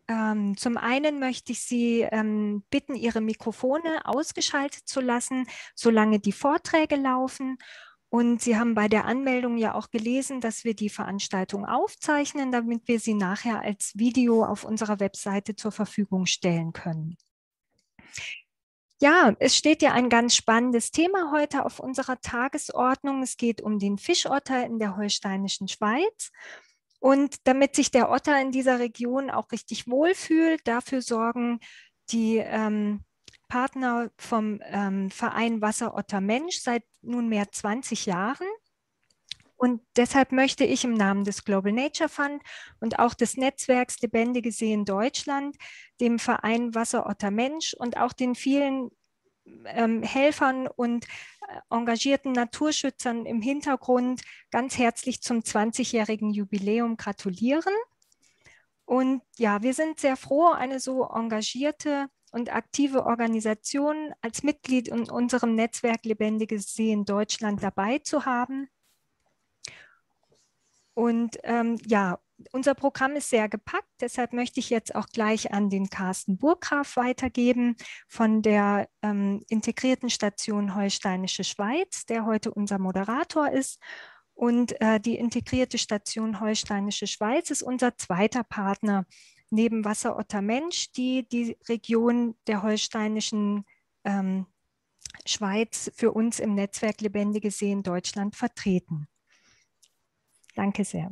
Zum einen möchte ich Sie bitten, Ihre Mikrofone ausgeschaltet zu lassen, solange die Vorträge laufen. Und Sie haben bei der Anmeldung ja auch gelesen, dass wir die Veranstaltung aufzeichnen, damit wir sie nachher als Video auf unserer Webseite zur Verfügung stellen können. Ja, es steht ja ein ganz spannendes Thema heute auf unserer Tagesordnung. Es geht um den Fischotter in der holsteinischen Schweiz. Und damit sich der Otter in dieser Region auch richtig wohlfühlt, dafür sorgen die Partner vom Verein Wasserotter Mensch seit nunmehr 20 Jahren. Und deshalb möchte ich im Namen des Global Nature Fund und auch des Netzwerks Lebendige Seen Deutschland dem Verein Wasserotter Mensch und auch den vielen Helfern und engagierten Naturschützern im Hintergrund ganz herzlich zum 20-jährigen Jubiläum gratulieren. Und ja, wir sind sehr froh, eine so engagierte und aktive Organisation als Mitglied in unserem Netzwerk Lebendige Seen Deutschland dabei zu haben. Und ja, unser Programm ist sehr gepackt, deshalb möchte ich jetzt auch gleich an den Carsten Burggraf weitergeben von der integrierten Station Holsteinische Schweiz, der heute unser Moderator ist. Und die integrierte Station Holsteinische Schweiz ist unser zweiter Partner neben Wasserotter Mensch, die die Region der holsteinischen Schweiz für uns im Netzwerk Lebendige Seen Deutschland vertreten. Danke sehr.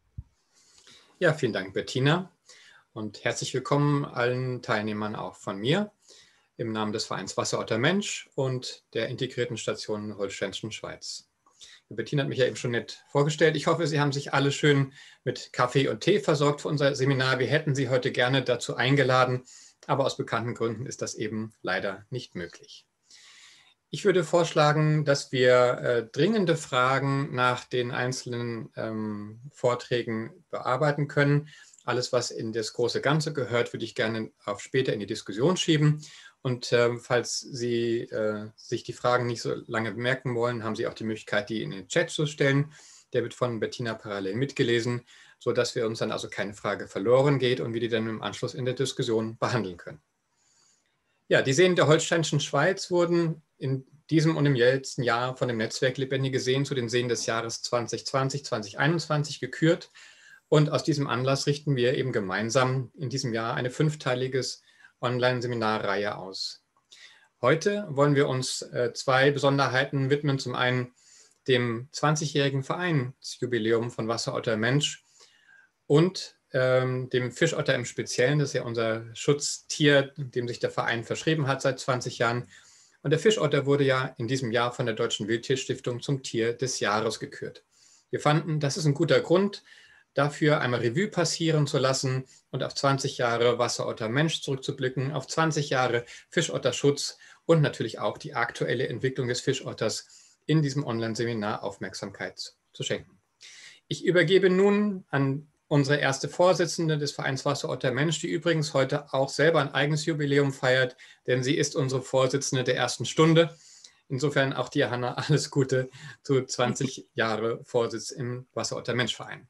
Ja, vielen Dank, Bettina. Und herzlich willkommen allen Teilnehmern auch von mir im Namen des Vereins Wasserotter Mensch und der integrierten Station Holsteinischen Schweiz. Bettina hat mich ja eben schon nett vorgestellt. Ich hoffe, Sie haben sich alle schön mit Kaffee und Tee versorgt für unser Seminar. Wir hätten Sie heute gerne dazu eingeladen, aber aus bekannten Gründen ist das eben leider nicht möglich. Ich würde vorschlagen, dass wir dringende Fragen nach den einzelnen Vorträgen bearbeiten können. Alles, was in das große Ganze gehört, würde ich gerne auf später in die Diskussion schieben. Und falls Sie sich die Fragen nicht so lange merken wollen, haben Sie auch die Möglichkeit, die in den Chat zu stellen. Der wird von Bettina parallel mitgelesen, sodass wir uns dann also keine Frage verloren geht und wir die dann im Anschluss in der Diskussion behandeln können. Ja, die Seen der Holsteinischen Schweiz wurden in diesem und im letzten Jahr von dem Netzwerk Lebendige Seen zu den Seen des Jahres 2020, 2021 gekürt. Und aus diesem Anlass richten wir eben gemeinsam in diesem Jahr eine 5-teilige Online-Seminarreihe aus. Heute wollen wir uns 2 Besonderheiten widmen. Zum einen dem 20-jährigen Vereinsjubiläum von Wasserotter Mensch und dem Fischotter im Speziellen. Das ist ja unser Schutztier, dem sich der Verein verschrieben hat seit 20 Jahren. Und der Fischotter wurde ja in diesem Jahr von der Deutschen Wildtierstiftung zum Tier des Jahres gekürt. Wir fanden, das ist ein guter Grund, dafür einmal Revue passieren zu lassen und auf 20 Jahre Wasserotter Mensch zurückzublicken, auf 20 Jahre Fischotterschutz und natürlich auch die aktuelle Entwicklung des Fischotters in diesem Online-Seminar Aufmerksamkeit zu schenken. Ich übergebe nun an unsere erste Vorsitzende des Vereins Wasserotter Mensch, die übrigens heute auch selber ein eigenes Jubiläum feiert, denn sie ist unsere Vorsitzende der ersten Stunde. Insofern auch dir, Hanna, alles Gute zu 20 Jahre Vorsitz im Wasserotter Mensch Verein.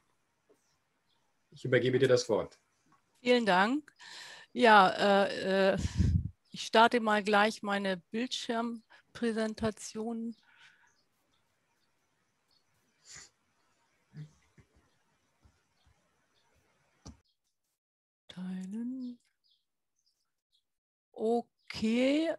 Ich übergebe dir das Wort. Vielen Dank. Ja, ich starte mal gleich meine Bildschirmpräsentation. Teilen. Okay.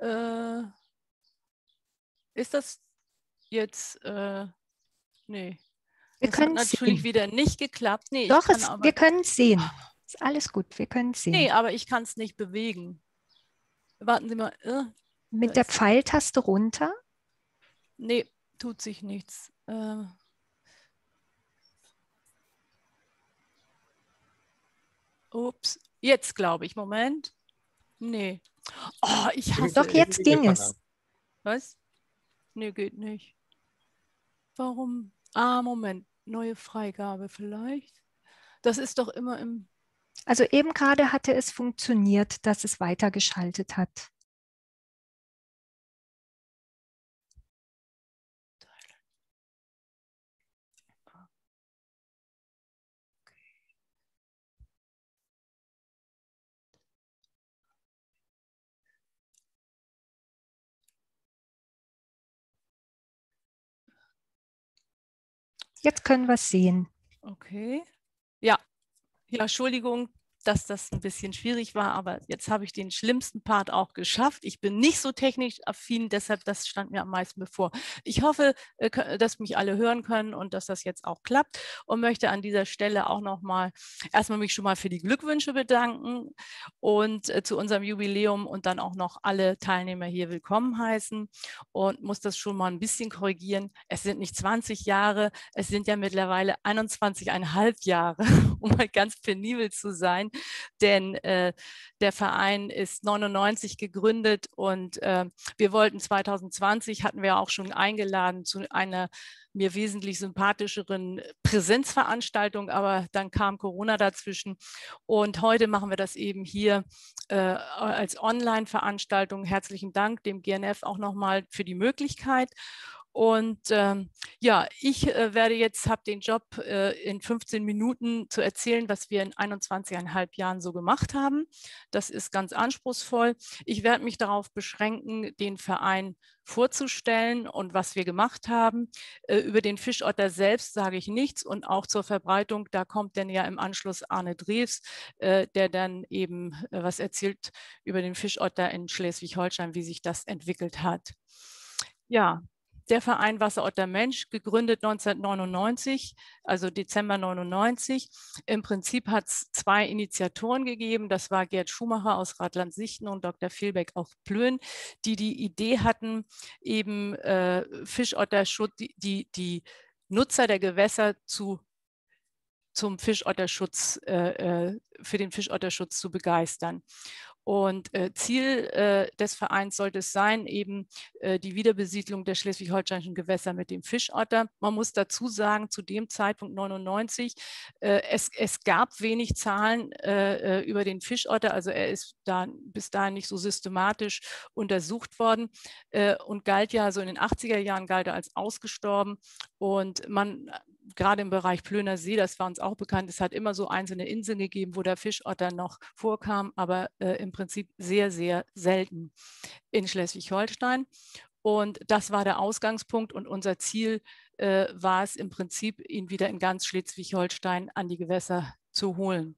Ist das jetzt? Nee. Wir Das hat können natürlich sehen. wieder nicht geklappt. Nee, Doch, ich kann aber. wir können es sehen. Ist alles gut, wir können es sehen. Nee, aber ich kann es nicht bewegen. Warten Sie mal. Mit der Pfeiltaste runter? Nee, tut sich nichts. Ups, jetzt glaube ich. Moment. Nee. Oh, ich hasse Doch, jetzt ging es. Was? Nee, geht nicht. Warum? Ah, Moment. Neue Freigabe vielleicht. Das ist doch immer im... Also eben gerade hatte es funktioniert, dass es weitergeschaltet hat. Jetzt können wir es sehen. Okay. Ja, Entschuldigung, dass das ein bisschen schwierig war, aber jetzt habe ich den schlimmsten Part auch geschafft. Ich bin nicht so technisch affin, deshalb das stand mir am meisten bevor. Ich hoffe, dass mich alle hören können und dass das jetzt auch klappt und möchte an dieser Stelle auch nochmal erstmal mich schon mal für die Glückwünsche bedanken und zu unserem Jubiläum und dann auch noch alle Teilnehmer hier willkommen heißen und muss das schon mal ein bisschen korrigieren. Es sind nicht 20 Jahre, es sind ja mittlerweile 21,5 Jahre, um mal ganz penibel zu sein. Denn der Verein ist 99 gegründet und wir wollten 2020, hatten wir auch schon eingeladen zu einer mir wesentlich sympathischeren Präsenzveranstaltung, aber dann kam Corona dazwischen und heute machen wir das eben hier als Online-Veranstaltung. Herzlichen Dank dem GNF auch nochmal für die Möglichkeit. Und ja, ich werde jetzt, habe den Job in 15 Minuten zu erzählen, was wir in 21,5 Jahren so gemacht haben. Das ist ganz anspruchsvoll. Ich werde mich darauf beschränken, den Verein vorzustellen und was wir gemacht haben. Über den Fischotter selbst sage ich nichts und auch zur Verbreitung, da kommt dann ja im Anschluss Arne Drews, der dann eben was erzählt über den Fischotter in Schleswig-Holstein, wie sich das entwickelt hat. Ja, der Verein Wasserotter Mensch, gegründet 1999, also Dezember 99. Im Prinzip hat es 2 Initiatoren gegeben. Das war Gerd Schumacher aus Radland-Sichten und Dr. Vilbeck aus Plön, die die Idee hatten, eben Fischotterschutz, die Nutzer der Gewässer zum Fischotterschutz, für den Fischotterschutz zu begeistern. Und Ziel des Vereins sollte es sein, eben die Wiederbesiedlung der schleswig-holsteinischen Gewässer mit dem Fischotter. Man muss dazu sagen, zu dem Zeitpunkt 99, es gab wenig Zahlen über den Fischotter, also er ist da bis dahin nicht so systematisch untersucht worden und galt ja so in den 80er Jahren galt er als ausgestorben und man gerade im Bereich Plöner See, das war uns auch bekannt, es hat immer so einzelne Inseln gegeben, wo der Fischotter noch vorkam, aber im Prinzip sehr, sehr selten in Schleswig-Holstein. Und das war der Ausgangspunkt und unser Ziel war es im Prinzip, ihn wieder in ganz Schleswig-Holstein an die Gewässer zu holen.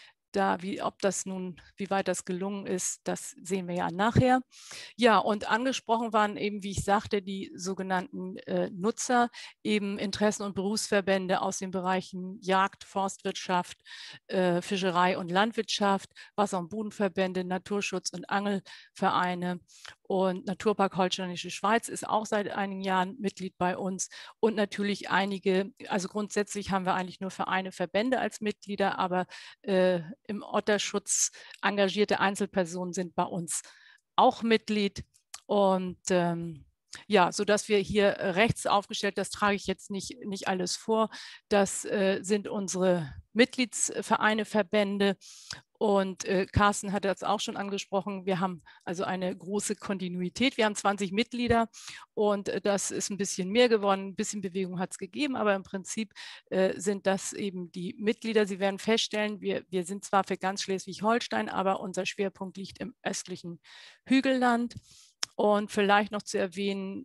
Wie weit das gelungen ist, das sehen wir ja nachher. Ja, und angesprochen waren eben, wie ich sagte, die sogenannten Nutzer, eben Interessen- und Berufsverbände aus den Bereichen Jagd, Forstwirtschaft, Fischerei und Landwirtschaft, Wasser- und Bodenverbände, Naturschutz- und Angelvereine. Und Naturpark Holsteinische Schweiz ist auch seit einigen Jahren Mitglied bei uns. Und natürlich einige, also grundsätzlich haben wir eigentlich nur Vereine, Verbände als Mitglieder, aber im Otterschutz engagierte Einzelpersonen sind bei uns auch Mitglied. Und ja, sodass wir hier rechts aufgestellt, das trage ich jetzt nicht alles vor, das sind unsere Mitgliedsvereine, Verbände. Und Carsten hat das auch schon angesprochen. Wir haben also eine große Kontinuität. Wir haben 20 Mitglieder und das ist ein bisschen mehr geworden. Ein bisschen Bewegung hat es gegeben, aber im Prinzip sind das eben die Mitglieder. Sie werden feststellen, wir sind zwar für ganz Schleswig-Holstein, aber unser Schwerpunkt liegt im östlichen Hügelland. Und vielleicht noch zu erwähnen,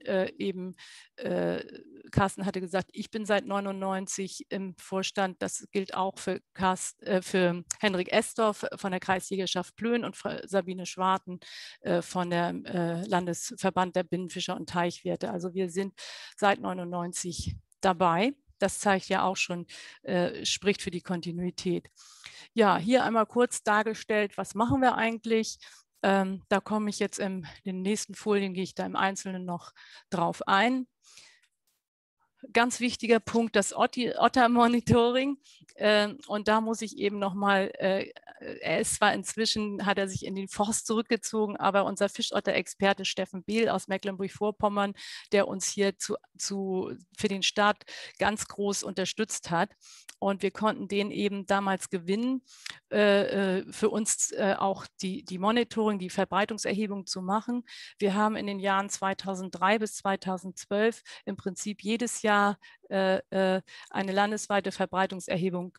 Carsten hatte gesagt, ich bin seit 99 im Vorstand. Das gilt auch für Henrik Estorf von der Kreisjägerschaft Plön und Sabine Schwarten von der Landesverband der Binnenfischer und Teichwirte. Also wir sind seit 99 dabei. Das zeigt ja auch schon, spricht für die Kontinuität. Ja, hier einmal kurz dargestellt, was machen wir eigentlich? Da komme ich jetzt in den nächsten Folien, gehe ich da im Einzelnen noch drauf ein. Ganz wichtiger Punkt, das Otter-Monitoring. Und da muss ich eben nochmal, er ist zwar inzwischen, hat er sich in den Forst zurückgezogen, aber unser Fischotter-Experte Steffen Behl aus Mecklenburg-Vorpommern, der uns hier für den Start ganz groß unterstützt hat. Und wir konnten den eben damals gewinnen, für uns auch die Monitoring, die Verbreitungserhebung zu machen. Wir haben in den Jahren 2003 bis 2012 im Prinzip jedes Jahr eine landesweite Verbreitungserhebung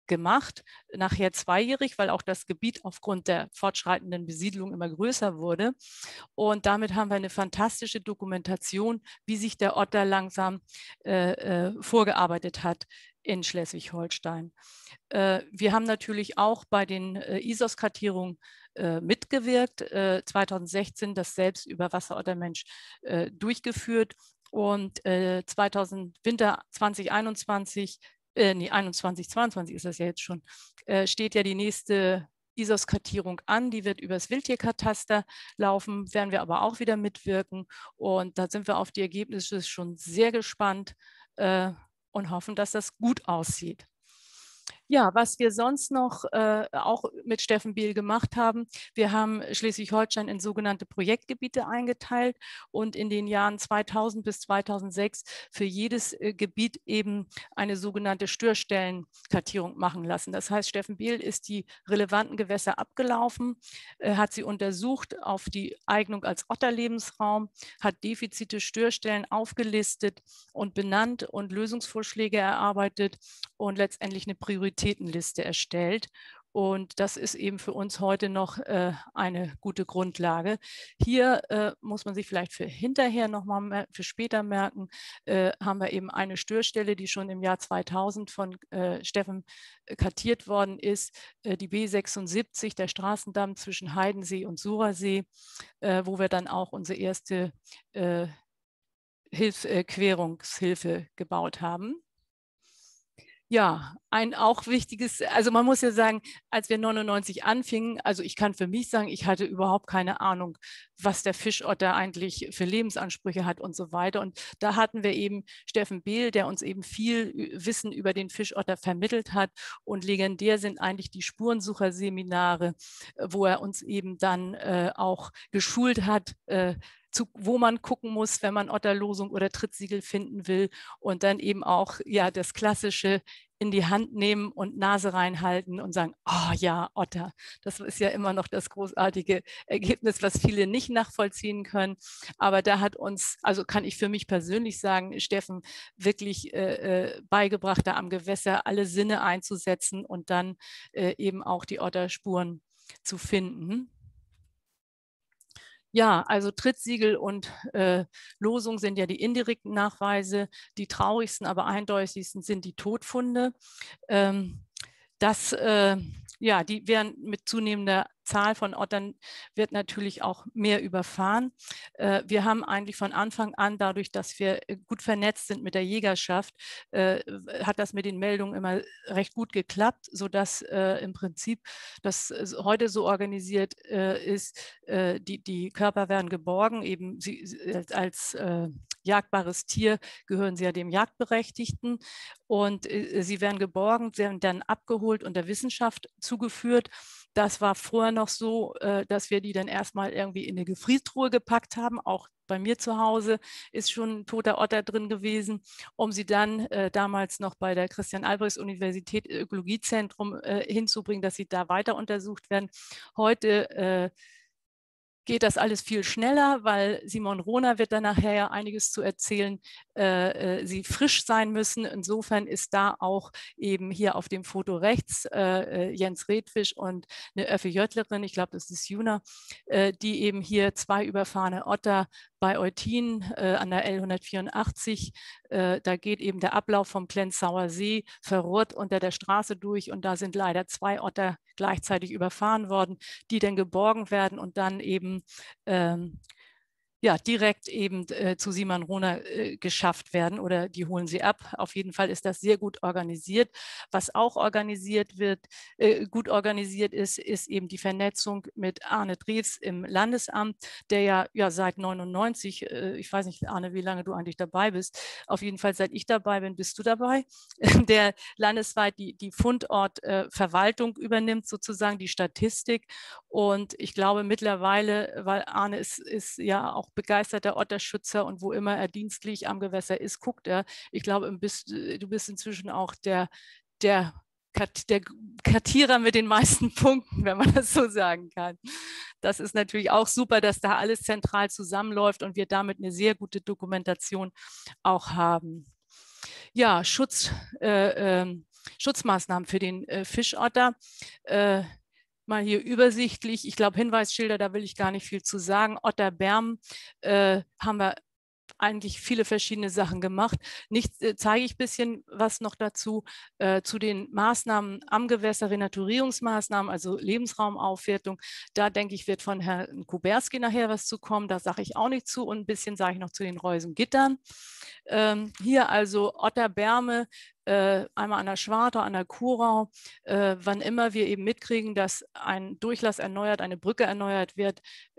gemacht, nachher zweijährig, weil auch das Gebiet aufgrund der fortschreitenden Besiedlung immer größer wurde. Und damit haben wir eine fantastische Dokumentation, wie sich der Otter langsam vorgearbeitet hat in Schleswig-Holstein. Wir haben natürlich auch bei den ISOS-Kartierungen mitgewirkt, 2016 das selbst über Wasserottermensch durchgeführt und Winter 2021, nee, 21, 22 ist das ja jetzt schon, steht ja die nächste ISOS-Kartierung an, die wird übers Wildtierkataster laufen, werden wir aber auch wieder mitwirken und da sind wir auf die Ergebnisse schon sehr gespannt und hoffen, dass das gut aussieht. Ja, was wir sonst noch auch mit Steffen Behl gemacht haben, wir haben Schleswig-Holstein in sogenannte Projektgebiete eingeteilt und in den Jahren 2000 bis 2006 für jedes Gebiet eben eine sogenannte Störstellenkartierung machen lassen. Das heißt, Steffen Behl ist die relevanten Gewässer abgelaufen, hat sie untersucht auf die Eignung als Otterlebensraum, hat Defizite, Störstellen aufgelistet und benannt und Lösungsvorschläge erarbeitet und letztendlich eine Prioritätenliste erstellt. Und das ist eben für uns heute noch eine gute Grundlage. Hier muss man sich vielleicht für hinterher nochmal, für später merken, haben wir eben eine Störstelle, die schon im Jahr 2000 von Steffen kartiert worden ist, die B76, der Straßendamm zwischen Heidensee und Surersee, wo wir dann auch unsere erste Querungshilfe gebaut haben. Ja, ein auch wichtiges, also man muss ja sagen, als wir 99 anfingen, also ich kann für mich sagen, ich hatte überhaupt keine Ahnung, was der Fischotter eigentlich für Lebensansprüche hat und so weiter. Und da hatten wir eben Steffen Behl, der uns eben viel Wissen über den Fischotter vermittelt hat. Und legendär sind eigentlich die Spurensucherseminare, wo er uns eben dann auch geschult hat, wo man gucken muss, wenn man Otterlosung oder Trittsiegel finden will und dann eben auch ja das klassische in die Hand nehmen und Nase reinhalten und sagen, oh ja, Otter. Das ist ja immer noch das großartige Ergebnis, was viele nicht nachvollziehen können. Aber da hat uns, also kann ich für mich persönlich sagen, Steffen wirklich beigebracht, da am Gewässer alle Sinne einzusetzen und dann eben auch die Otterspuren zu finden. Ja, also Trittsiegel und Losung sind ja die indirekten Nachweise. Die traurigsten, aber eindeutigsten sind die Todfunde. Ja, die werden mit zunehmender Zahl von Ottern wird natürlich auch mehr überfahren. Wir haben eigentlich von Anfang an, dadurch, dass wir gut vernetzt sind mit der Jägerschaft, hat das mit den Meldungen immer recht gut geklappt, sodass im Prinzip das heute so organisiert ist, die Körper werden geborgen, eben als jagdbares Tier gehören sie ja dem Jagdberechtigten und sie werden geborgen, werden dann abgeholt und der Wissenschaft zugeführt. Das war vorher noch so, dass wir die dann erstmal irgendwie in eine Gefriertruhe gepackt haben. Auch bei mir zu Hause ist schon ein toter Otter drin gewesen, um sie dann damals noch bei der Christian-Albrechts-Universität Ökologiezentrum hinzubringen, dass sie da weiter untersucht werden. Heute geht das alles viel schneller, weil Simon Rohner wird dann nachher ja einiges zu erzählen, sie frisch sein müssen. Insofern ist da auch eben hier auf dem Foto rechts Jens Redfisch und eine FEJlerin, ich glaube, das ist Juna, die eben hier 2 überfahrene Otter bei Eutin an der L184, da geht eben der Ablauf vom Plenzauer See verrohrt unter der Straße durch und da sind leider 2 Otter gleichzeitig überfahren worden, die dann geborgen werden und dann eben ja, direkt eben zu Simon Rohner geschafft werden oder die holen sie ab. Auf jeden Fall ist das sehr gut organisiert. Was auch organisiert wird, gut organisiert ist, ist eben die Vernetzung mit Arne Drews im Landesamt, der ja seit 99, ich weiß nicht, Arne, wie lange du eigentlich dabei bist, auf jeden Fall seit ich dabei bin, bist du dabei, der landesweit die Fundortverwaltung übernimmt, sozusagen die Statistik. Und ich glaube mittlerweile, weil Arne ist ja auch begeisterter Otterschützer und wo immer er dienstlich am Gewässer ist, guckt er. Ich glaube, du bist inzwischen auch der Kartierer mit den meisten Punkten, wenn man das so sagen kann. Das ist natürlich auch super, dass da alles zentral zusammenläuft und wir damit eine sehr gute Dokumentation auch haben. Ja, Schutz Schutzmaßnahmen für den Fischotter. Mal hier übersichtlich, ich glaube Hinweisschilder, da will ich gar nicht viel zu sagen. Otterberm haben wir eigentlich viele verschiedene Sachen gemacht. Zeige ich ein bisschen was noch dazu, zu den Maßnahmen am Gewässer, Renaturierungsmaßnahmen, also Lebensraumaufwertung. Da denke ich, wird von Herrn Kuberski nachher was zu kommen. Da sage ich auch nicht zu und ein bisschen sage ich noch zu den Reusengittern. Hier also Otterberme, einmal an der Schwartau, an der Kurau. Wann immer wir eben mitkriegen, dass ein Durchlass erneuert, eine Brücke erneuert wird,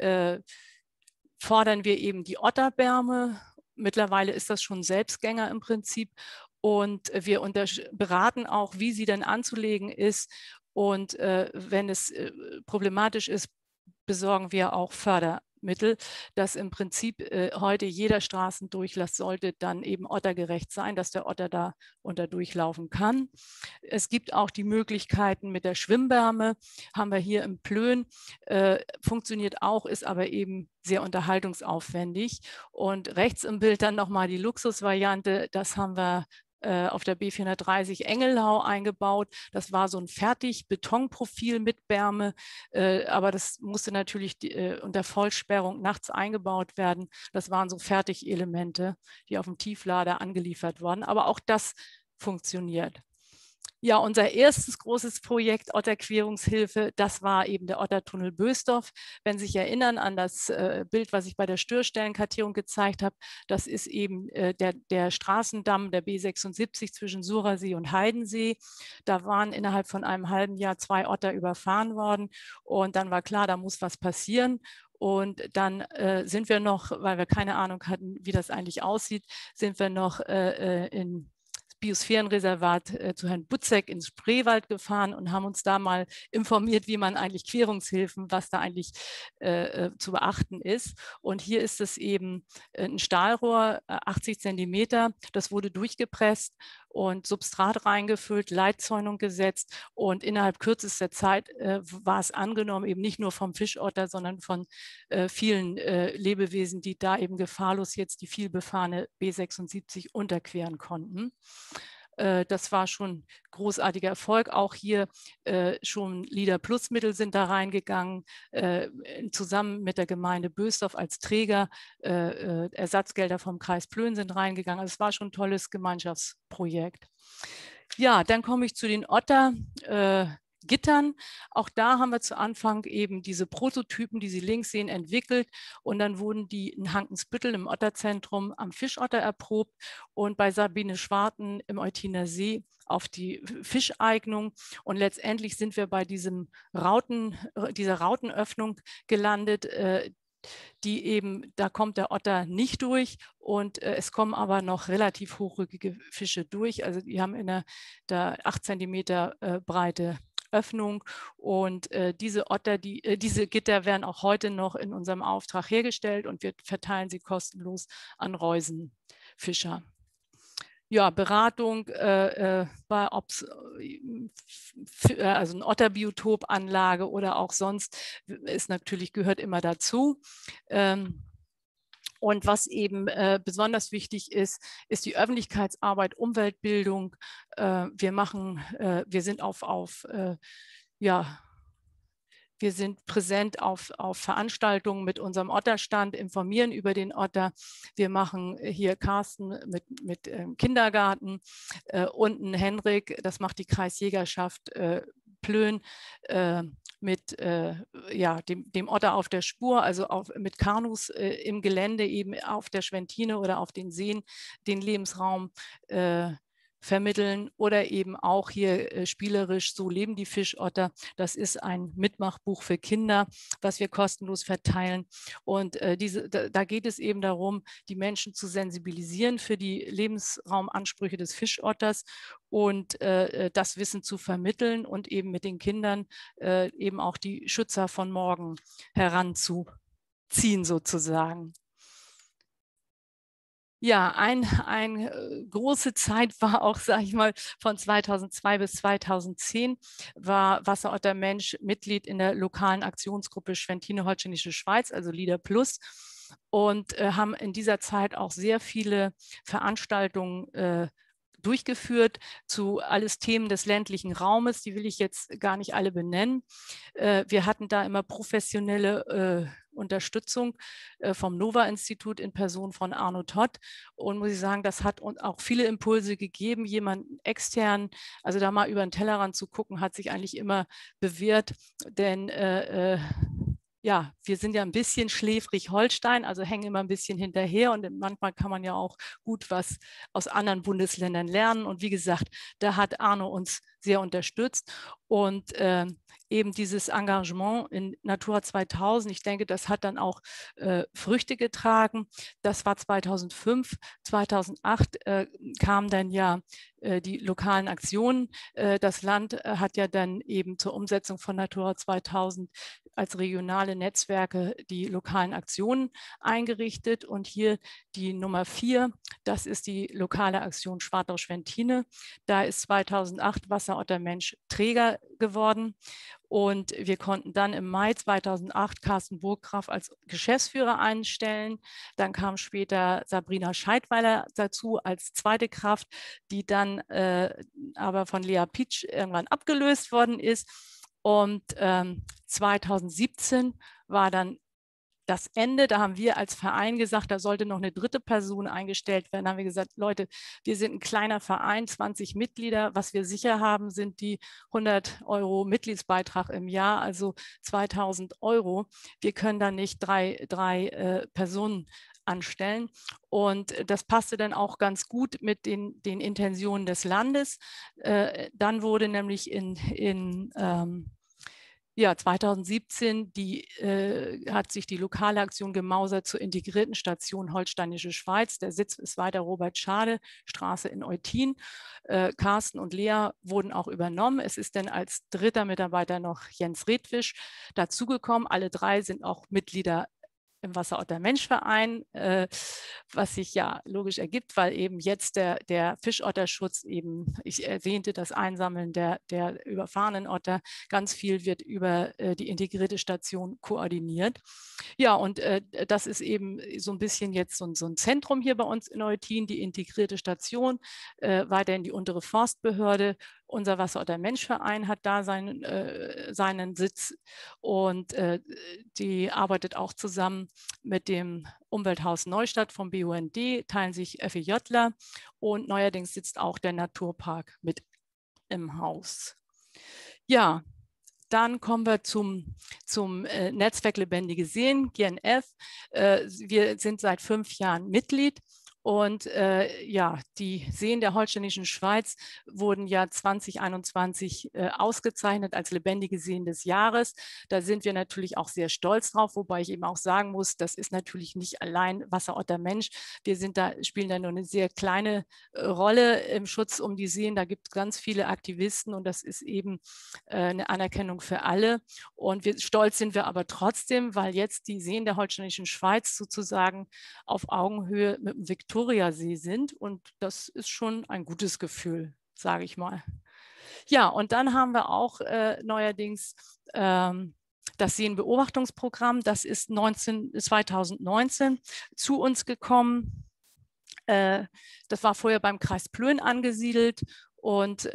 fordern wir eben die Otterberme. Mittlerweile ist das schon Selbstgänger im Prinzip. Und wir beraten auch, wie sie denn anzulegen ist. Und wenn es problematisch ist, besorgen wir auch Fördermittel, dass im Prinzip heute jeder Straßendurchlass sollte dann eben ottergerecht sein, dass der Otter da durchlaufen kann. Es gibt auch die Möglichkeiten mit der Schwimmberme, haben wir hier im Plön, funktioniert auch, ist aber eben sehr unterhaltungsaufwendig. Und rechts im Bild dann nochmal die Luxusvariante, das haben wir auf der B430 Engellau eingebaut. Das war so ein Fertig-Betonprofil mit Berme, aber das musste natürlich unter Vollsperrung nachts eingebaut werden. Das waren so Fertigelemente, die auf dem Tieflader angeliefert wurden. Aber auch das funktioniert. Ja, unser erstes großes Projekt Otterquerungshilfe, das war eben der Ottertunnel Bösdorf. Wenn Sie sich erinnern an das Bild, was ich bei der Störstellenkartierung gezeigt habe, das ist eben der Straßendamm der B76 zwischen Surersee und Heidensee. Da waren innerhalb von einem halben Jahr 2 Otter überfahren worden und dann war klar, da muss was passieren. Und dann sind wir noch, weil wir keine Ahnung hatten, wie das eigentlich aussieht, sind wir noch in Biosphärenreservat zu Herrn Butzek ins Spreewald gefahren und haben uns da mal informiert, wie man eigentlich Querungshilfen, was da eigentlich zu beachten ist. Und hier ist es eben ein Stahlrohr, 80 Zentimeter, das wurde durchgepresst und Substrat reingefüllt, Leitzäunung gesetzt und innerhalb kürzester Zeit war es angenommen, eben nicht nur vom Fischotter, sondern von vielen Lebewesen, die da eben gefahrlos jetzt die vielbefahrene B76 unterqueren konnten. Das war schon großartiger Erfolg. Auch hier schon LEADER-Plus-Mittel sind da reingegangen, zusammen mit der Gemeinde Bösdorf als Träger. Ersatzgelder vom Kreis Plön sind reingegangen. Also es war schon ein tolles Gemeinschaftsprojekt. Ja, dann komme ich zu den Ottergittern. Auch da haben wir zu Anfang eben diese Prototypen, die Sie links sehen, entwickelt und dann wurden die in Hankensbüttel im Otterzentrum am Fischotter erprobt und bei Sabine Schwarten im Eutiner See auf die Fischeignung und letztendlich sind wir bei dieser Rautenöffnung gelandet, die eben, da kommt der Otter nicht durch und es kommen aber noch relativ hochrückige Fische durch. Also die haben in der 8 Zentimeter breite Öffnung und diese Gitter werden auch heute noch in unserem Auftrag hergestellt und wir verteilen sie kostenlos an Reusenfischer. Ja, Beratung bei also eine Otterbiotopanlage oder auch sonst ist natürlich, gehört immer dazu. Und was eben besonders wichtig ist, ist die Öffentlichkeitsarbeit, Umweltbildung. Wir sind wir sind präsent auf Veranstaltungen mit unserem Otterstand, informieren über den Otter. Wir machen hier Carsten mit Kindergarten, unten Henrik, das macht die Kreisjägerschaft Plön, mit dem Otter auf der Spur, also mit Kanus im Gelände eben auf der Schwentine oder auf den Seen den Lebensraum vermitteln oder eben auch hier spielerisch So leben die Fischotter. Das ist ein Mitmachbuch für Kinder, was wir kostenlos verteilen. Und da geht es eben darum, die Menschen zu sensibilisieren für die Lebensraumansprüche des Fischotters und das Wissen zu vermitteln und eben mit den Kindern eben auch die Schützer von morgen heranzuziehen sozusagen. Ja, eine große Zeit war auch, sage ich mal, von 2002 bis 2010 war Wasserotter Mensch Mitglied in der lokalen Aktionsgruppe Schwentine-Holsteinische Schweiz, also LEADER Plus, und haben in dieser Zeit auch sehr viele Veranstaltungen durchgeführt zu alles Themen des ländlichen Raumes. Die will ich jetzt gar nicht alle benennen. Wir hatten da immer professionelle Unterstützung vom NOVA-Institut in Person von Arno Todt. Und muss ich sagen, das hat uns auch viele Impulse gegeben, jemanden extern, also da mal über den Tellerrand zu gucken, hat sich eigentlich immer bewährt, denn ja, wir sind ja ein bisschen schläfrig Holstein, also hängen immer ein bisschen hinterher und manchmal kann man ja auch gut was aus anderen Bundesländern lernen. Und wie gesagt, da hat Arno uns sehr unterstützt und eben dieses Engagement in Natura 2000, ich denke, das hat dann auch Früchte getragen. Das war 2005, 2008 kamen dann ja die lokalen Aktionen. Das Land hat ja dann eben zur Umsetzung von Natura 2000 als regionale Netzwerke die lokalen Aktionen eingerichtet. Und hier die Nummer 4, das ist die lokale Aktion Schwartau-Schwentine. Da ist 2008 Wasserotter Mensch Träger geworden. Und wir konnten dann im Mai 2008 Carsten Burggraf als Geschäftsführer einstellen. Dann kam später Sabrina Scheidweiler dazu als zweite Kraft, die dann aber von Lea Pitsch irgendwann abgelöst worden ist. Und 2017 war dann das Ende, da haben wir als Verein gesagt, da sollte noch eine dritte Person eingestellt werden. Da haben wir gesagt, Leute, wir sind ein kleiner Verein, 20 Mitglieder. Was wir sicher haben, sind die 100 € Mitgliedsbeitrag im Jahr, also 2000 €. Wir können da nicht drei Personen anstellen. Und das passte dann auch ganz gut mit den Intentionen des Landes. Dann wurde nämlich ja, 2017 hat sich die lokale Aktion gemausert zur integrierten Station Holsteinische Schweiz. Der Sitz ist weiter Robert-Schade-Straße in Eutin. Carsten und Lea wurden auch übernommen. Es ist dann als dritter Mitarbeiter noch Jens Redwisch dazugekommen. Alle drei sind auch Mitglieder im Wasserotter Mensch-Verein, was sich ja logisch ergibt, weil eben jetzt der Fischotterschutz eben, ich erwähnte das Einsammeln der überfahrenen Otter, ganz viel wird über die integrierte Station koordiniert. Ja, und das ist eben so ein bisschen jetzt so ein Zentrum hier bei uns in Eutin, die integrierte Station, weiterhin die untere Forstbehörde. Unser Wasserotter Mensch-Verein hat da seinen Sitz und die arbeitet auch zusammen mit dem Umwelthaus Neustadt vom BUND, teilen sich FEJler und neuerdings sitzt auch der Naturpark mit im Haus. Ja, dann kommen wir zum Netzwerk Lebendige Seen, GNF. Wir sind seit 5 Jahren Mitglied. Und ja, die Seen der Holsteinischen Schweiz wurden ja 2021 ausgezeichnet als lebendige Seen des Jahres. Da sind wir natürlich auch sehr stolz drauf, wobei ich eben auch sagen muss, das ist natürlich nicht allein Wasserotter Mensch. Wir spielen da nur eine sehr kleine Rolle im Schutz um die Seen. Da gibt es ganz viele Aktivisten und das ist eben eine Anerkennung für alle. Und stolz sind wir aber trotzdem, weil jetzt die Seen der Holsteinischen Schweiz sozusagen auf Augenhöhe mit dem Viktoriasee sind und das ist schon ein gutes Gefühl, sage ich mal. Ja, und dann haben wir auch neuerdings das Seenbeobachtungsprogramm, das ist 2019 zu uns gekommen. Das war vorher beim Kreis Plön angesiedelt und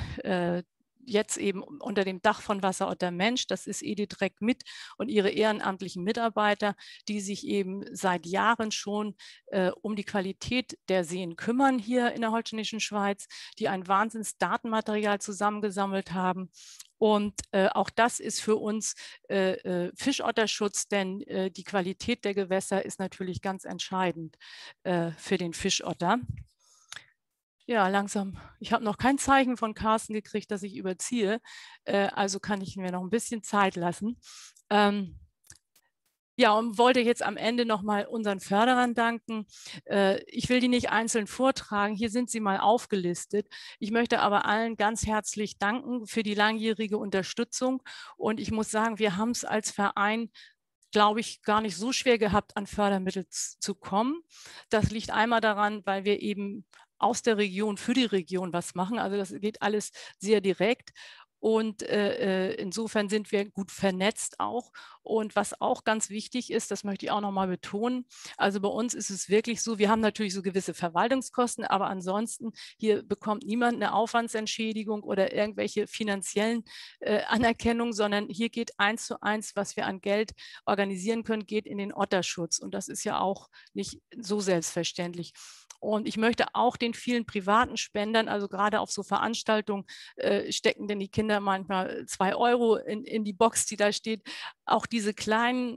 jetzt eben unter dem Dach von Wasserotter Mensch, das ist Edith Reck mit und ihre ehrenamtlichen Mitarbeiter, die sich eben seit Jahren schon um die Qualität der Seen kümmern hier in der Holsteinischen Schweiz, die ein Wahnsinns-Datenmaterial zusammengesammelt haben. Und auch das ist für uns Fischotterschutz, denn die Qualität der Gewässer ist natürlich ganz entscheidend für den Fischotter. Ja, langsam. Ich habe noch kein Zeichen von Carsten gekriegt, dass ich überziehe. Also kann ich mir noch ein bisschen Zeit lassen. Ja, und wollte jetzt am Ende nochmal unseren Förderern danken. Ich will die nicht einzeln vortragen. Hier sind sie mal aufgelistet. Ich möchte aber allen ganz herzlich danken für die langjährige Unterstützung. Und ich muss sagen, wir haben es als Verein, glaube ich, gar nicht so schwer gehabt, an Fördermittel zu kommen. Das liegt einmal daran, weil wir eben aus der Region für die Region was machen. Also das geht alles sehr direkt. Und insofern sind wir gut vernetzt auch. Und was auch ganz wichtig ist, das möchte ich auch nochmal betonen, also bei uns ist es wirklich so, wir haben natürlich so gewisse Verwaltungskosten, aber ansonsten hier bekommt niemand eine Aufwandsentschädigung oder irgendwelche finanziellen Anerkennungen, sondern hier geht 1:1, was wir an Geld organisieren können, geht in den Otterschutz. Und das ist ja auch nicht so selbstverständlich. Und ich möchte auch den vielen privaten Spendern, also gerade auf so Veranstaltungen, stecken denn die Kinder manchmal 2 Euro in die Box, die da steht. Auch diese kleinen,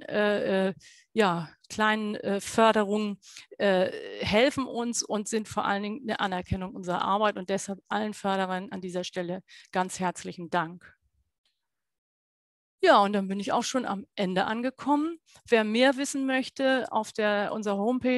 Förderungen helfen uns und sind vor allen Dingen eine Anerkennung unserer Arbeit. Und deshalb allen Förderern an dieser Stelle ganz herzlichen Dank. Ja, und dann bin ich auch schon am Ende angekommen. Wer mehr wissen möchte, auf unserer Homepage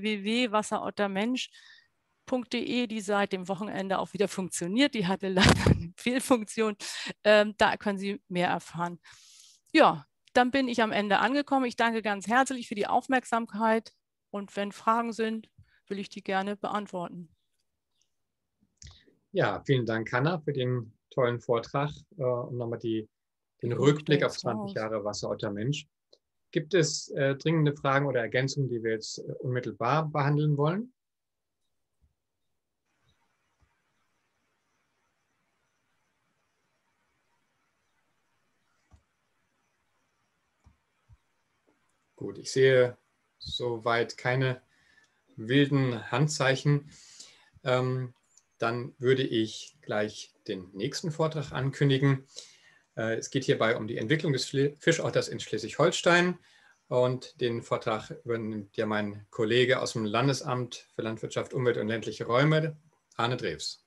www.wasserottermensch.de, die seit dem Wochenende auch wieder funktioniert. Die hatte leider eine Fehlfunktion. Da können Sie mehr erfahren. Ja, dann bin ich am Ende angekommen. Ich danke ganz herzlich für die Aufmerksamkeit. Und wenn Fragen sind, will ich die gerne beantworten. Ja, vielen Dank, Hanna, für den tollen Vortrag und nochmal den Rückblick auf 20 Jahre Wasserotter Mensch. Gibt es dringende Fragen oder Ergänzungen, die wir jetzt unmittelbar behandeln wollen? Gut, ich sehe soweit keine wilden Handzeichen. Dann würde ich gleich den nächsten Vortrag ankündigen. Es geht hierbei um die Entwicklung des Fischotters in Schleswig-Holstein und den Vortrag übernimmt ja mein Kollege aus dem Landesamt für Landwirtschaft, Umwelt und ländliche Räume, Arne Drews.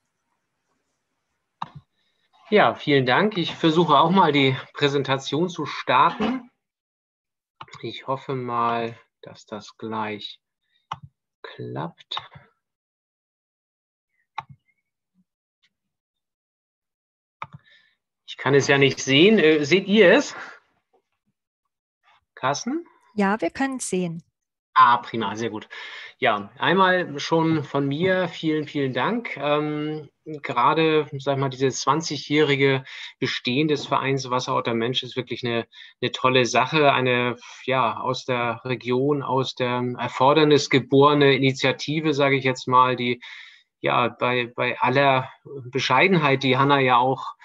Ja, vielen Dank. Ich versuche auch mal die Präsentation zu starten. Ich hoffe mal, dass das gleich klappt. Ich kann es ja nicht sehen. Seht ihr es? Carsten? Ja, wir können es sehen. Ah, prima, sehr gut. Ja, einmal schon von mir vielen, vielen Dank. Gerade, sag ich mal, dieses 20-jährige Bestehen des Vereins Wasserotter Mensch ist wirklich eine tolle Sache. Eine, ja, aus der Region, aus der Erfordernis geborene Initiative, sage ich jetzt mal, die ja bei aller Bescheidenheit, die Hanna ja auch